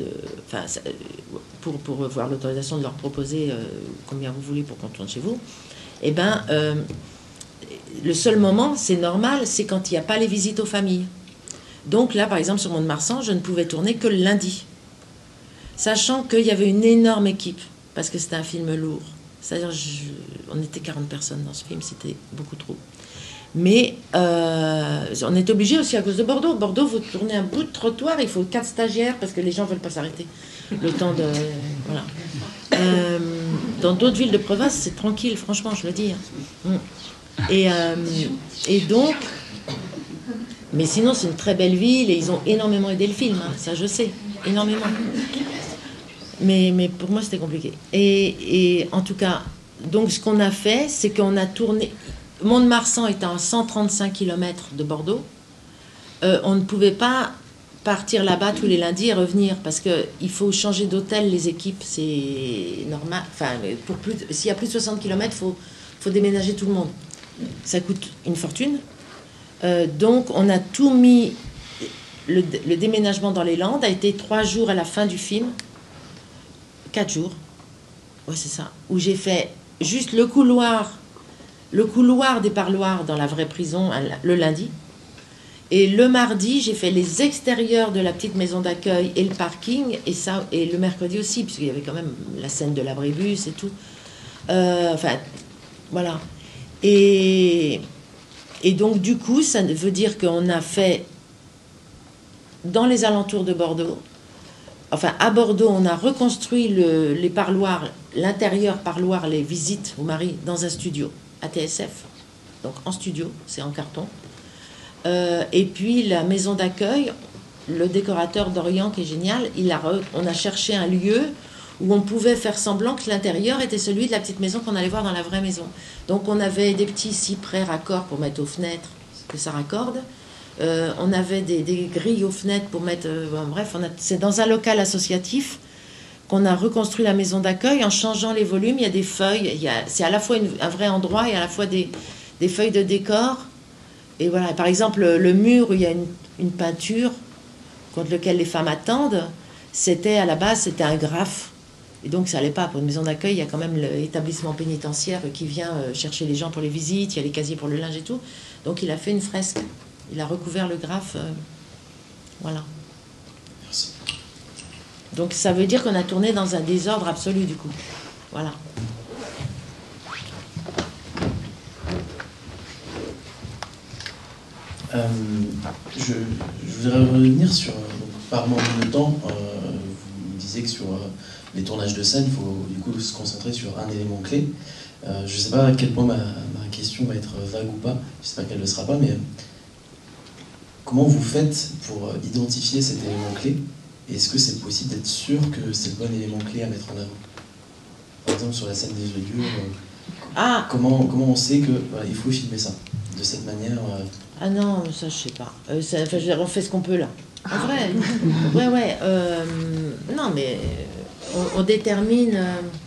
pour avoir l'autorisation de leur proposer combien vous voulez pour qu'on tourne chez vous, eh ben, le seul moment, c'est normal, c'est quand il n'y a pas les visites aux familles. Donc là, par exemple, sur Mont-de-Marsan, je ne pouvais tourner que le lundi, sachant qu'il y avait une énorme équipe, parce que c'était un film lourd. C'est-à-dire, on était 40 personnes dans ce film, c'était beaucoup trop. Mais on est obligé aussi à cause de Bordeaux. Bordeaux, vous tournez un bout de trottoir, il faut 4 stagiaires parce que les gens ne veulent pas s'arrêter. Le temps de... Voilà. Dans d'autres villes de province, c'est tranquille, franchement, je le dis. Et donc... Mais sinon, c'est une très belle ville et ils ont énormément aidé le film, hein, ça je sais, énormément. Mais pour moi, c'était compliqué. Et en tout cas, donc ce qu'on a fait, c'est qu'on a tourné... Mont-de-Marsan étant à 135 km de Bordeaux, on ne pouvait pas partir là-bas tous les lundis et revenir, parce qu'il faut changer d'hôtel, les équipes, c'est normal. Enfin, s'il y a plus de 60 km, il faut déménager tout le monde. Ça coûte une fortune. Donc, on a tout mis... Le déménagement dans les Landes a été 3 jours à la fin du film. 4 jours. Ouais, c'est ça. Où j'ai fait juste le couloir des parloirs dans la vraie prison le lundi. Et le mardi, j'ai fait les extérieurs de la petite maison d'accueil et le parking. Et le mercredi aussi, puisqu'il y avait quand même la scène de l'abribus et tout. Enfin, voilà. Et donc, du coup, ça veut dire qu'on a fait dans les alentours de Bordeaux. Enfin, à Bordeaux, on a reconstruit les parloirs, l'intérieur parloir, les visites au mari, dans un studio, à TSF. Donc, en studio, c'est en carton. Et puis, la maison d'accueil, le décorateur d'Orient, qui est génial, on a cherché un lieu où on pouvait faire semblant que l'intérieur était celui de la petite maison qu'on allait voir dans la vraie maison. Donc, on avait des petits cyprès raccords pour mettre aux fenêtres, que ça raccorde. On avait des grilles aux fenêtres pour mettre... bref, c'est dans un local associatif qu'on a reconstruit la maison d'accueil en changeant les volumes. Il y a des feuilles, c'est à la fois un vrai endroit et à la fois des feuilles de décor. Et voilà, par exemple, le mur où il y a une peinture contre lequel les femmes attendent, à la base, c'était un graphe. Et donc, ça n'allait pas. Pour une maison d'accueil, il y a quand même l'établissement pénitentiaire qui vient chercher les gens pour les visites, il y a les casiers pour le linge et tout. Donc, il a fait une fresque. Il a recouvert le graphe. Voilà. Merci. Donc, ça veut dire qu'on a tourné dans un désordre absolu, du coup. Voilà. Je voudrais revenir sur, par manque de temps, vous disiez que sur les tournages de scène, il faut du coup se concentrer sur un élément clé. Je ne sais pas à quel point ma question va être vague ou pas, j'espère qu'elle ne le sera pas, mais comment vous faites pour identifier cet élément clé? Et est-ce que c'est possible d'être sûr que c'est le bon élément clé à mettre en avant? Par exemple, sur la scène des œufs durs, comment on sait que voilà, il faut filmer ça de cette manière Ah non, ça je sais pas. Enfin, je veux dire, on fait ce qu'on peut là. En vrai. Ouais. Non, mais on détermine.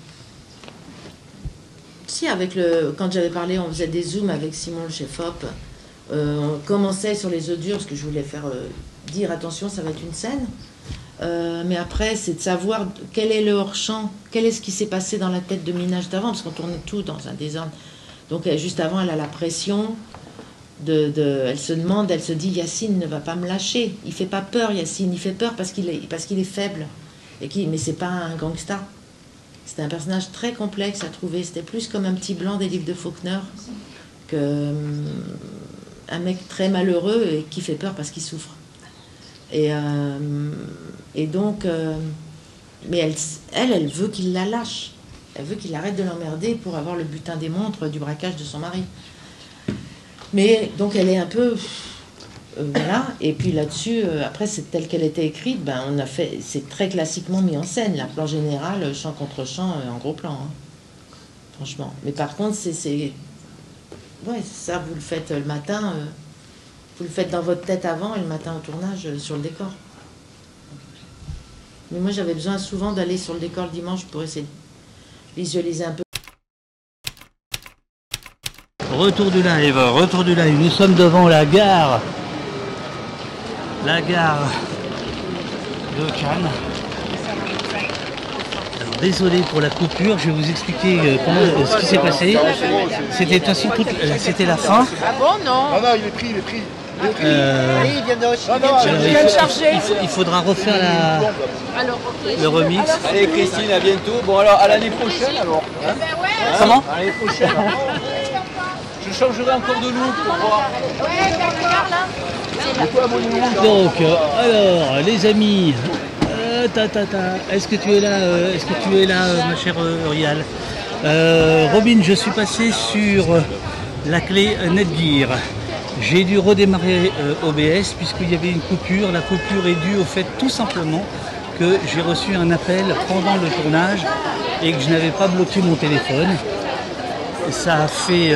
Si, quand j'avais parlé, on faisait des zooms avec Simon le chef-op. On commençait sur les œufs durs parce que je voulais faire dire attention, ça va être une scène. Mais après, c'est de savoir quel est le hors-champ, quel est ce qui s'est passé dans la tête de Minaj d'avant, parce qu'on tournait tout dans un désordre. Donc juste avant, elle a la pression. Elle se demande, elle se dit Yacine ne va pas me lâcher. Il fait pas peur, Yacine. Il fait peur parce qu'il est faible. Mais c'est pas un gangsta. C'était un personnage très complexe à trouver. C'était plus comme un petit blanc des livres de Faulkner que un mec très malheureux et qui fait peur parce qu'il souffre. Et donc, mais elle veut qu'il la lâche. Elle veut qu'il arrête de l'emmerder pour avoir le butin des montres du braquage de son mari. Mais donc elle est un peu voilà, et puis là-dessus après c'est telle qu'elle était écrite, c'est très classiquement mis en scène, la plan général, chant contre chant en gros plan, hein. Franchement. Mais par contre c'est ça, vous le faites le matin, vous le faites dans votre tête avant et le matin au tournage sur le décor. Mais moi j'avais besoin souvent d'aller sur le décor le dimanche pour essayer de visualiser un peu. Retour du live. Nous sommes devant la gare de Cannes. Alors, désolé pour la coupure, je vais vous expliquer ce qui s'est passé. C'était la fin. Ah bon, non? Non, il est pris. Il vient de charger. Il faudra refaire le remix. Allez Christine, à bientôt. Bon alors, à l'année prochaine alors. Hein? Comment? À l'année prochaine. Je changerai encore de look pour voir. Ouais, donc, alors, les amis, est-ce que tu es là, ma chère Urial? Robin, je suis passé sur la clé Netgear. J'ai dû redémarrer OBS puisqu'il y avait une coupure. La coupure est due au fait tout simplement que j'ai reçu un appel pendant le tournage et que je n'avais pas bloqué mon téléphone. Ça a fait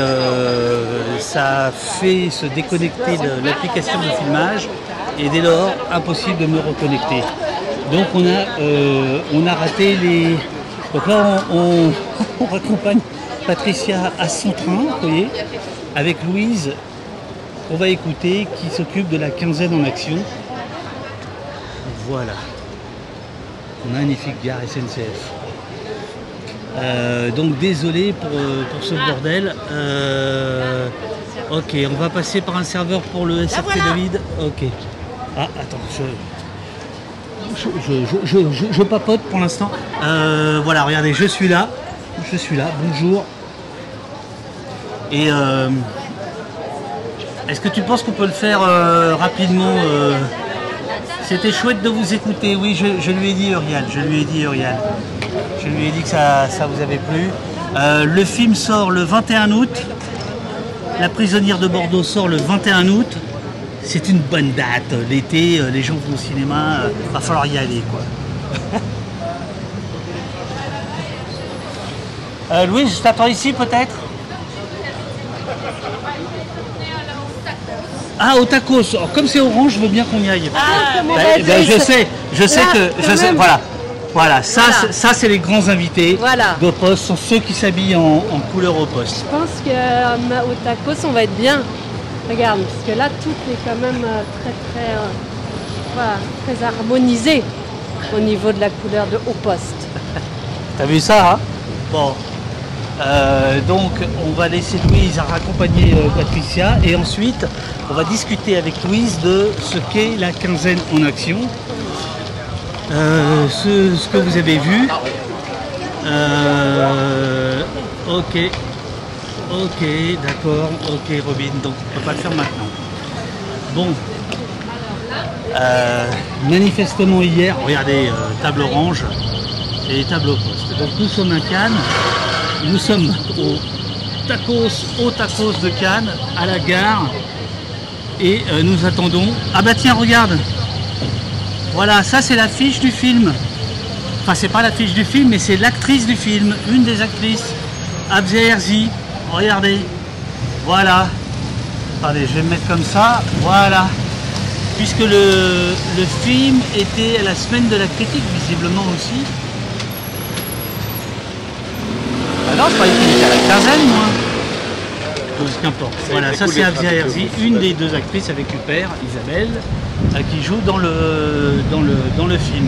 se déconnecter l'application de filmage et dès lors impossible de me reconnecter. Donc on a raté les... Donc là on raccompagne Patricia à son train, vous voyez, avec Louise qu'on va écouter qui s'occupe de la quinzaine en action. Voilà. Magnifique gare SNCF. Donc désolé pour ce bordel. Ok, on va passer par un serveur pour le SRT de vide. Ok. Ah, attends, je papote pour l'instant. Voilà, regardez, je suis là. Bonjour. Et est-ce que tu penses qu'on peut le faire rapidement C'était chouette de vous écouter. Oui, je lui ai dit Uriel. Je lui ai dit que ça vous avait plu. Le film sort le 21 août. La prisonnière de Bordeaux sort le 21 août. C'est une bonne date. L'été, les gens vont au cinéma. Va falloir y aller, quoi. Louis, je t'attends ici peut-être. Ah, au tacos. Alors, comme c'est orange, je veux bien qu'on y aille. Je sais que voilà. Ça c'est les grands invités de Poste, sont ceux qui s'habillent en couleur au poste. Je pense qu'au tacos, on va être bien. Regarde, parce que là, tout est quand même très harmonisé au niveau de la couleur de haut poste. T'as vu ça, hein? Bon. Donc on va laisser Louise raccompagner Patricia et ensuite on va discuter avec Louise de ce qu'est la quinzaine en action, ce que vous avez vu. Ok, d'accord, ok Robin, donc on ne peut pas le faire maintenant. Bon, manifestement hier, regardez, table orange et les tables au poste. Donc nous sommes à Cannes. Nous sommes au tacos de Cannes, à la gare, et nous attendons... Ah bah tiens, regarde. Voilà, ça c'est l'affiche du film. Enfin, c'est pas l'affiche du film, mais c'est l'actrice du film, une des actrices, Abzia Herzi. Regardez, voilà. Attendez, je vais me mettre comme ça, voilà. Puisque le film était à la semaine de la critique, visiblement aussi. Ah non, je croyais qu'il était à la quinzaine, moi. Qu'importe. Voilà, ça c'est Abzia Herzi, une des deux actrices avec Huppert, Isabelle, qui joue dans le film.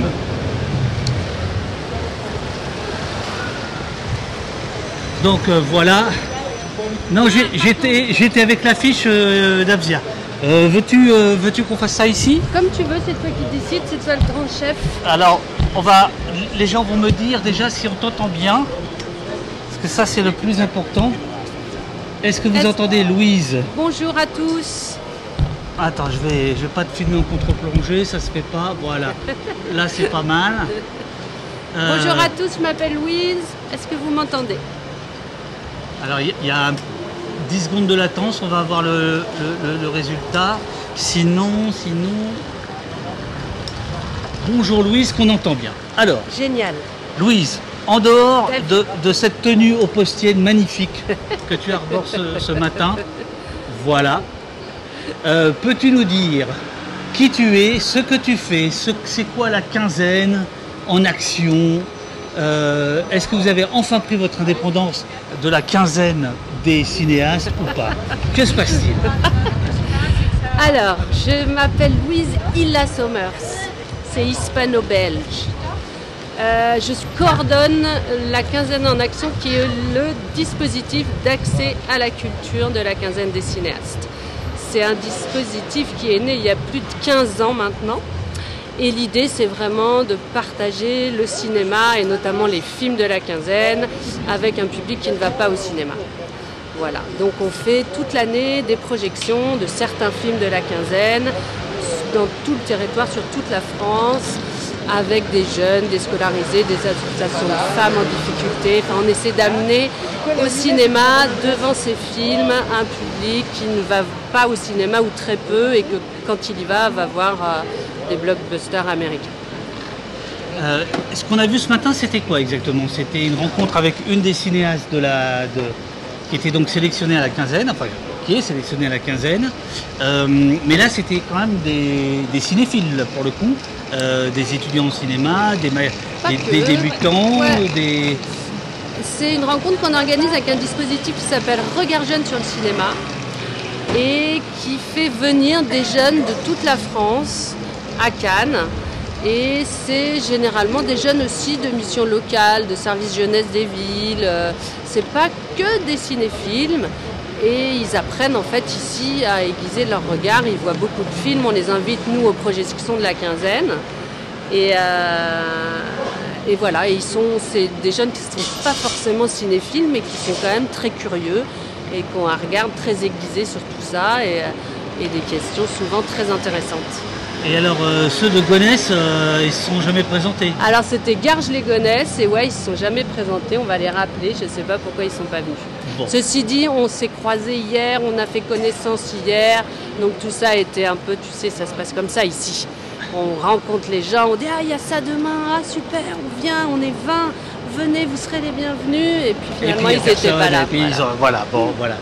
Donc voilà. Non, j'étais avec l'affiche d'Abzia. Veux-tu qu'on fasse ça ici? Comme tu veux, c'est toi qui décides, c'est toi le grand chef. Alors, les gens vont me dire déjà si on t'entend bien. Parce que ça c'est le plus important. Est-ce que vous entendez Louise? Bonjour à tous. Attends, je vais pas te filmer en contre-plongée, ça se fait pas. Voilà. Là c'est pas mal. Bonjour à tous, je m'appelle Louise. Est-ce que vous m'entendez? Alors il y a 10 secondes de latence, on va avoir le résultat. Sinon... Bonjour Louise, qu'on entend bien. Alors. Génial. Louise, en dehors de cette tenue au postier magnifique que tu arbores ce matin, voilà, peux-tu nous dire qui tu es, ce que tu fais, c'est quoi la quinzaine en action? Est-ce que vous avez enfin pris votre indépendance de la quinzaine des cinéastes ou pas? Que se passe-t-il? Alors, je m'appelle Louise Illa Sommers, c'est hispano-belge. Je coordonne la quinzaine en action qui est le dispositif d'accès à la culture de la quinzaine des cinéastes. C'est un dispositif qui est né il y a plus de 15 ans maintenant. Et l'idée, c'est vraiment de partager le cinéma et notamment les films de la quinzaine avec un public qui ne va pas au cinéma. Voilà, donc on fait toute l'année des projections de certains films de la quinzaine dans tout le territoire, sur toute la France. avec des jeunes, des scolarisés, des associations de femmes en difficulté. Enfin, on essaie d'amener au cinéma, devant ces films, un public qui ne va pas au cinéma ou très peu et que quand il y va voir des blockbusters américains. Ce qu'on a vu ce matin, c'était quoi exactement? C'était une rencontre avec une des cinéastes qui était donc sélectionnée à la quinzaine, enfin qui est sélectionnée à la quinzaine. Mais là, c'était quand même des cinéphiles pour le coup, des étudiants au cinéma, des débutants, ouais. C'est une rencontre qu'on organise avec un dispositif qui s'appelle Regard Jeune sur le cinéma et qui fait venir des jeunes de toute la France à Cannes. Et c'est généralement des jeunes aussi de missions locales, de services jeunesse des villes. C'est pas que des cinéphiles. Et ils apprennent en fait ici à aiguiser leur regard. Ils voient beaucoup de films. On les invite, nous, aux projections de la quinzaine. Et voilà, c'est des jeunes qui ne sont pas forcément cinéphiles, mais qui sont quand même très curieux et qui ont un regard très aiguisé sur tout ça et des questions souvent très intéressantes. Et alors, ceux de Gonesse, ils ne se sont jamais présentés? Alors, c'était Garges-les-Gonesse, et ouais, ils ne se sont jamais présentés. On va les rappeler, je ne sais pas pourquoi ils ne sont pas venus. Bon. Ceci dit, on s'est croisés hier, on a fait connaissance hier, donc tout ça a été un peu, tu sais, ça se passe comme ça ici. On rencontre les gens, on dit « Ah, il y a ça demain, ah super, on vient, on est 20, venez, vous serez les bienvenus », et puis finalement, ils n'étaient pas là. Voilà.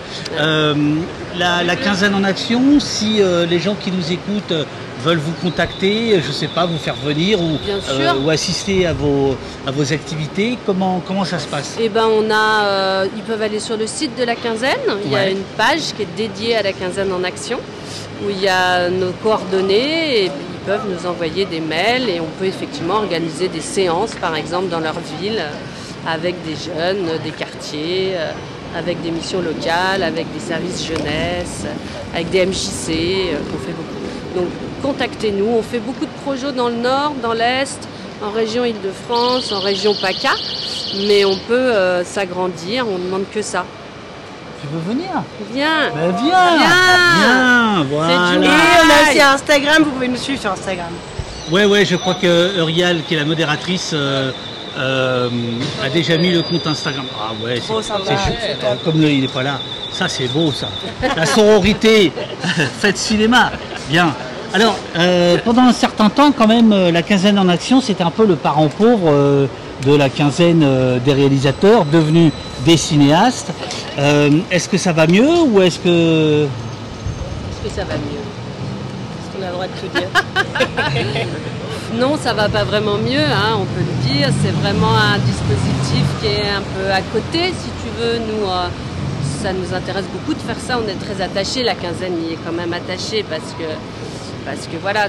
La quinzaine en action, si les gens qui nous écoutent veulent vous contacter, je ne sais pas, vous faire venir ou assister à vos activités, comment ça se passe? Eh ben, ils peuvent aller sur le site de la quinzaine, il y a une page qui est dédiée à la quinzaine en action, où il y a nos coordonnées, et ils peuvent nous envoyer des mails, et on peut effectivement organiser des séances, par exemple, dans leur ville, avec des jeunes, des quartiers, avec des missions locales, avec des services jeunesse, avec des MJC, qu'on fait beaucoup. Donc contactez-nous, on fait beaucoup de projets dans le nord, dans l'est, en région Île-de-France, en région PACA, mais on peut s'agrandir, on ne demande que ça. Tu veux venir? Viens. Ben viens, voilà. Et on a aussi Instagram, vous pouvez nous suivre sur Instagram. Ouais, je crois que Eurial, qui est la modératrice, a déjà mis le compte Instagram. Ah ouais, c'est comme il n'est pas là. Ça, c'est beau, ça. La sororité, fête cinéma. Bien. Alors, pendant un certain temps, quand même, la quinzaine en action, c'était un peu le parent pauvre de la quinzaine des réalisateurs, devenus des cinéastes. Est-ce que ça va mieux ou est-ce que ça va mieux? Est-ce qu'on a le droit de tout dire? Non, ça va pas vraiment mieux, hein, on peut le dire. C'est vraiment un dispositif qui est un peu à côté, si tu veux. Nous, ça nous intéresse beaucoup de faire ça. On est très attachés. La quinzaine y est quand même attachée parce que voilà,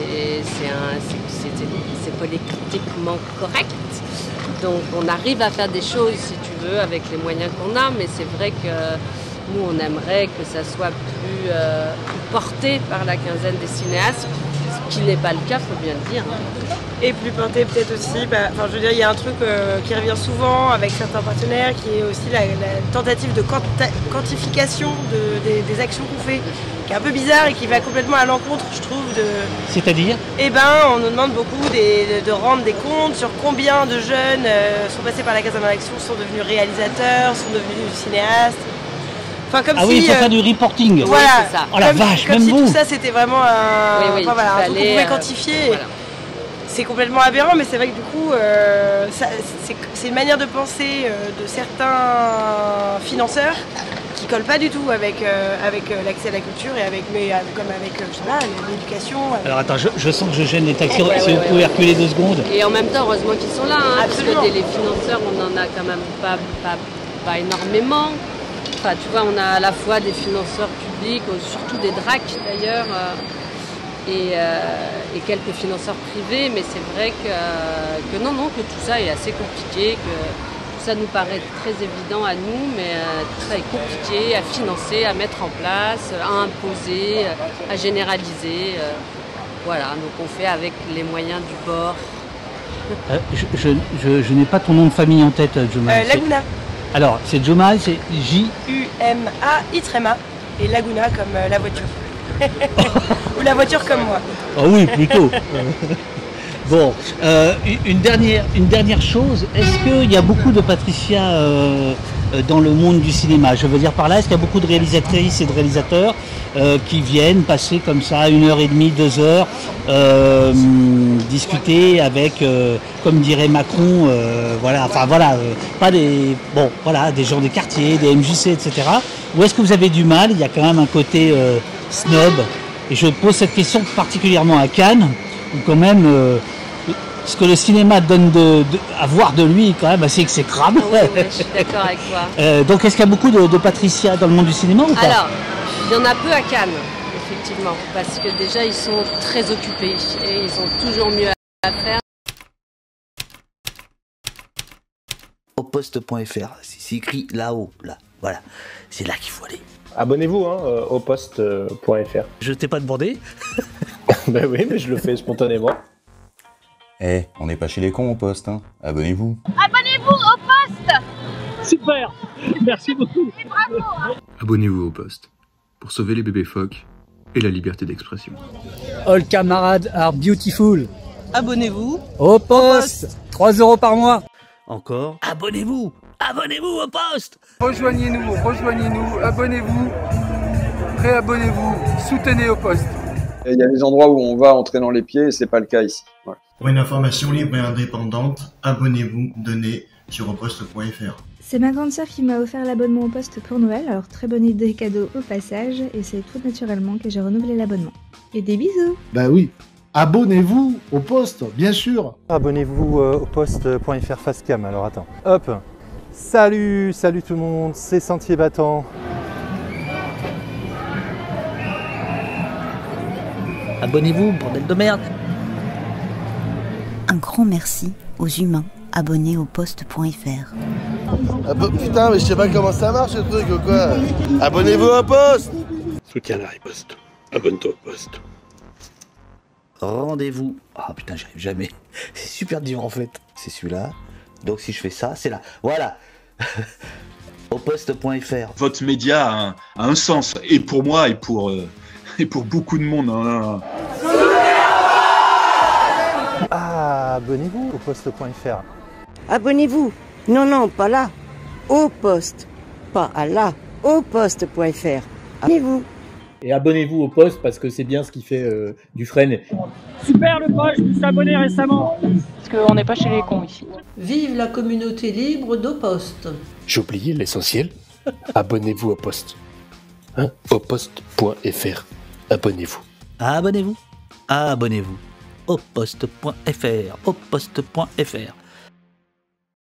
c'est politiquement correct. Donc on arrive à faire des choses, si tu veux, avec les moyens qu'on a, mais c'est vrai que nous, on aimerait que ça soit plus porté par la quinzaine des cinéastes, ce qui n'est pas le cas, il faut bien le dire. Et plus peinté peut-être aussi, je veux dire, il y a un truc qui revient souvent avec certains partenaires, qui est aussi la tentative de quantification des actions qu'on fait, qui est un peu bizarre et qui va complètement à l'encontre, je trouve, de... C'est-à-dire? Eh ben, on nous demande beaucoup de rendre des comptes sur combien de jeunes sont passés par la quinzaine en action, sont devenus réalisateurs, sont devenus cinéastes. Enfin, comme oui, il faut faire du reporting. Voilà, oui, c'est ça. Oh la vache, comme même si vous. Tout ça c'était vraiment un truc qu'on pouvait quantifier. Voilà. C'est complètement aberrant, mais c'est vrai que du coup, c'est une manière de penser de certains financeurs qui ne colle pas du tout avec l'accès à la culture et comme avec l'éducation. Alors attends, je sens que je gêne les taxis, si vous pouvez reculer 2 secondes. Et en même temps, heureusement qu'ils sont là, hein, parce que les financeurs, on n'en a quand même pas énormément. Enfin, tu vois, on a à la fois des financeurs publics, surtout des DRAC d'ailleurs, et quelques financeurs privés, mais c'est vrai que que tout ça est assez compliqué, que tout ça nous paraît très évident à nous, mais très compliqué à financer, à mettre en place, à imposer, à généraliser. Voilà, donc on fait avec les moyens du bord. Je n'ai pas ton nom de famille en tête, Joma. Laguna. Alors, c'est Joma, c'est J-U-M-A-I-3-M-A, et Laguna comme la voiture. Ou la voiture comme moi. Ah oui, plutôt. Bon, une dernière chose. Est-ce qu'il y a beaucoup de Patricia dans le monde du cinéma? Je veux dire par là, est-ce qu'il y a beaucoup de réalisatrices et de réalisateurs qui viennent passer comme ça 1h30, 2 heures, discuter avec, comme dirait Macron, voilà, enfin voilà, pas des, bon, voilà, des gens des quartiers, des MJC, etc. Ou est-ce que vous avez du mal? Il y a quand même un côté snob. Et je pose cette question particulièrement à Cannes, où quand même ce que le cinéma donne à voir de lui est quand même assez exécrable. Oui, je suis d'accord avec toi. Donc est-ce qu'il y a beaucoup de Patricia dans le monde du cinéma ou pas? Alors, il y en a peu à Cannes, effectivement, parce que déjà ils sont très occupés et ils ont toujours mieux à faire. Auposte.fr, c'est écrit là-haut, là, voilà, c'est là qu'il faut aller. Abonnez-vous au poste.fr. Je t'ai pas demandé. Ben oui, mais je le fais spontanément. Eh, on n'est pas chez les cons au poste, hein. Abonnez-vous. Abonnez-vous au poste. Super. Merci beaucoup. Et bravo. Abonnez-vous au poste pour sauver les bébés phoques et la liberté d'expression. All camarades are beautiful. Abonnez-vous au poste. 3 € par mois. Encore. Abonnez-vous. Abonnez-vous au poste. Rejoignez-nous, abonnez-vous, réabonnez-vous, soutenez au poste. Il y a des endroits où on va en traînant les pieds et c'est pas le cas ici. Voilà. Pour une information libre et indépendante, abonnez-vous, donnez sur auposte.fr. C'est ma grande sœur qui m'a offert l'abonnement au poste pour Noël, alors très bonne idée cadeau au passage, et c'est tout naturellement que j'ai renouvelé l'abonnement. Et des bisous. Bah oui, abonnez-vous au poste, bien sûr. Abonnez-vous au poste.fr facecam, alors attends. Hop. Salut tout le monde, c'est Sentier Battant. Abonnez-vous, bordel de merde. Un grand merci aux humains abonnés au poste.fr. Ah bah, putain, mais je sais pas comment ça marche ce truc ou quoi. Abonnez-vous au poste. Soutiens la riposte. Abonne-toi au poste. Rendez-vous. Ah putain, j'y arrive jamais. C'est super dur en fait. C'est celui-là. Donc si je fais ça, c'est là. Voilà. Au poste.fr. Votre média a un sens. Et pour moi, et pour beaucoup de monde. Hein. Ah, abonnez-vous au poste.fr. Abonnez-vous. Non, pas là. Au poste. Pas à là. Au poste.fr. Abonnez-vous. Et abonnez-vous au poste parce que c'est bien ce qui fait du frein. Super le poste, je me suis abonné récemment. Parce qu'on n'est pas chez les cons ici. Vive la communauté libre d'Au Poste. J'ai oublié l'essentiel. Abonnez-vous au poste. Hein, au poste.fr. Abonnez-vous. Abonnez-vous. Abonnez-vous. Au poste.fr. Au poste.fr.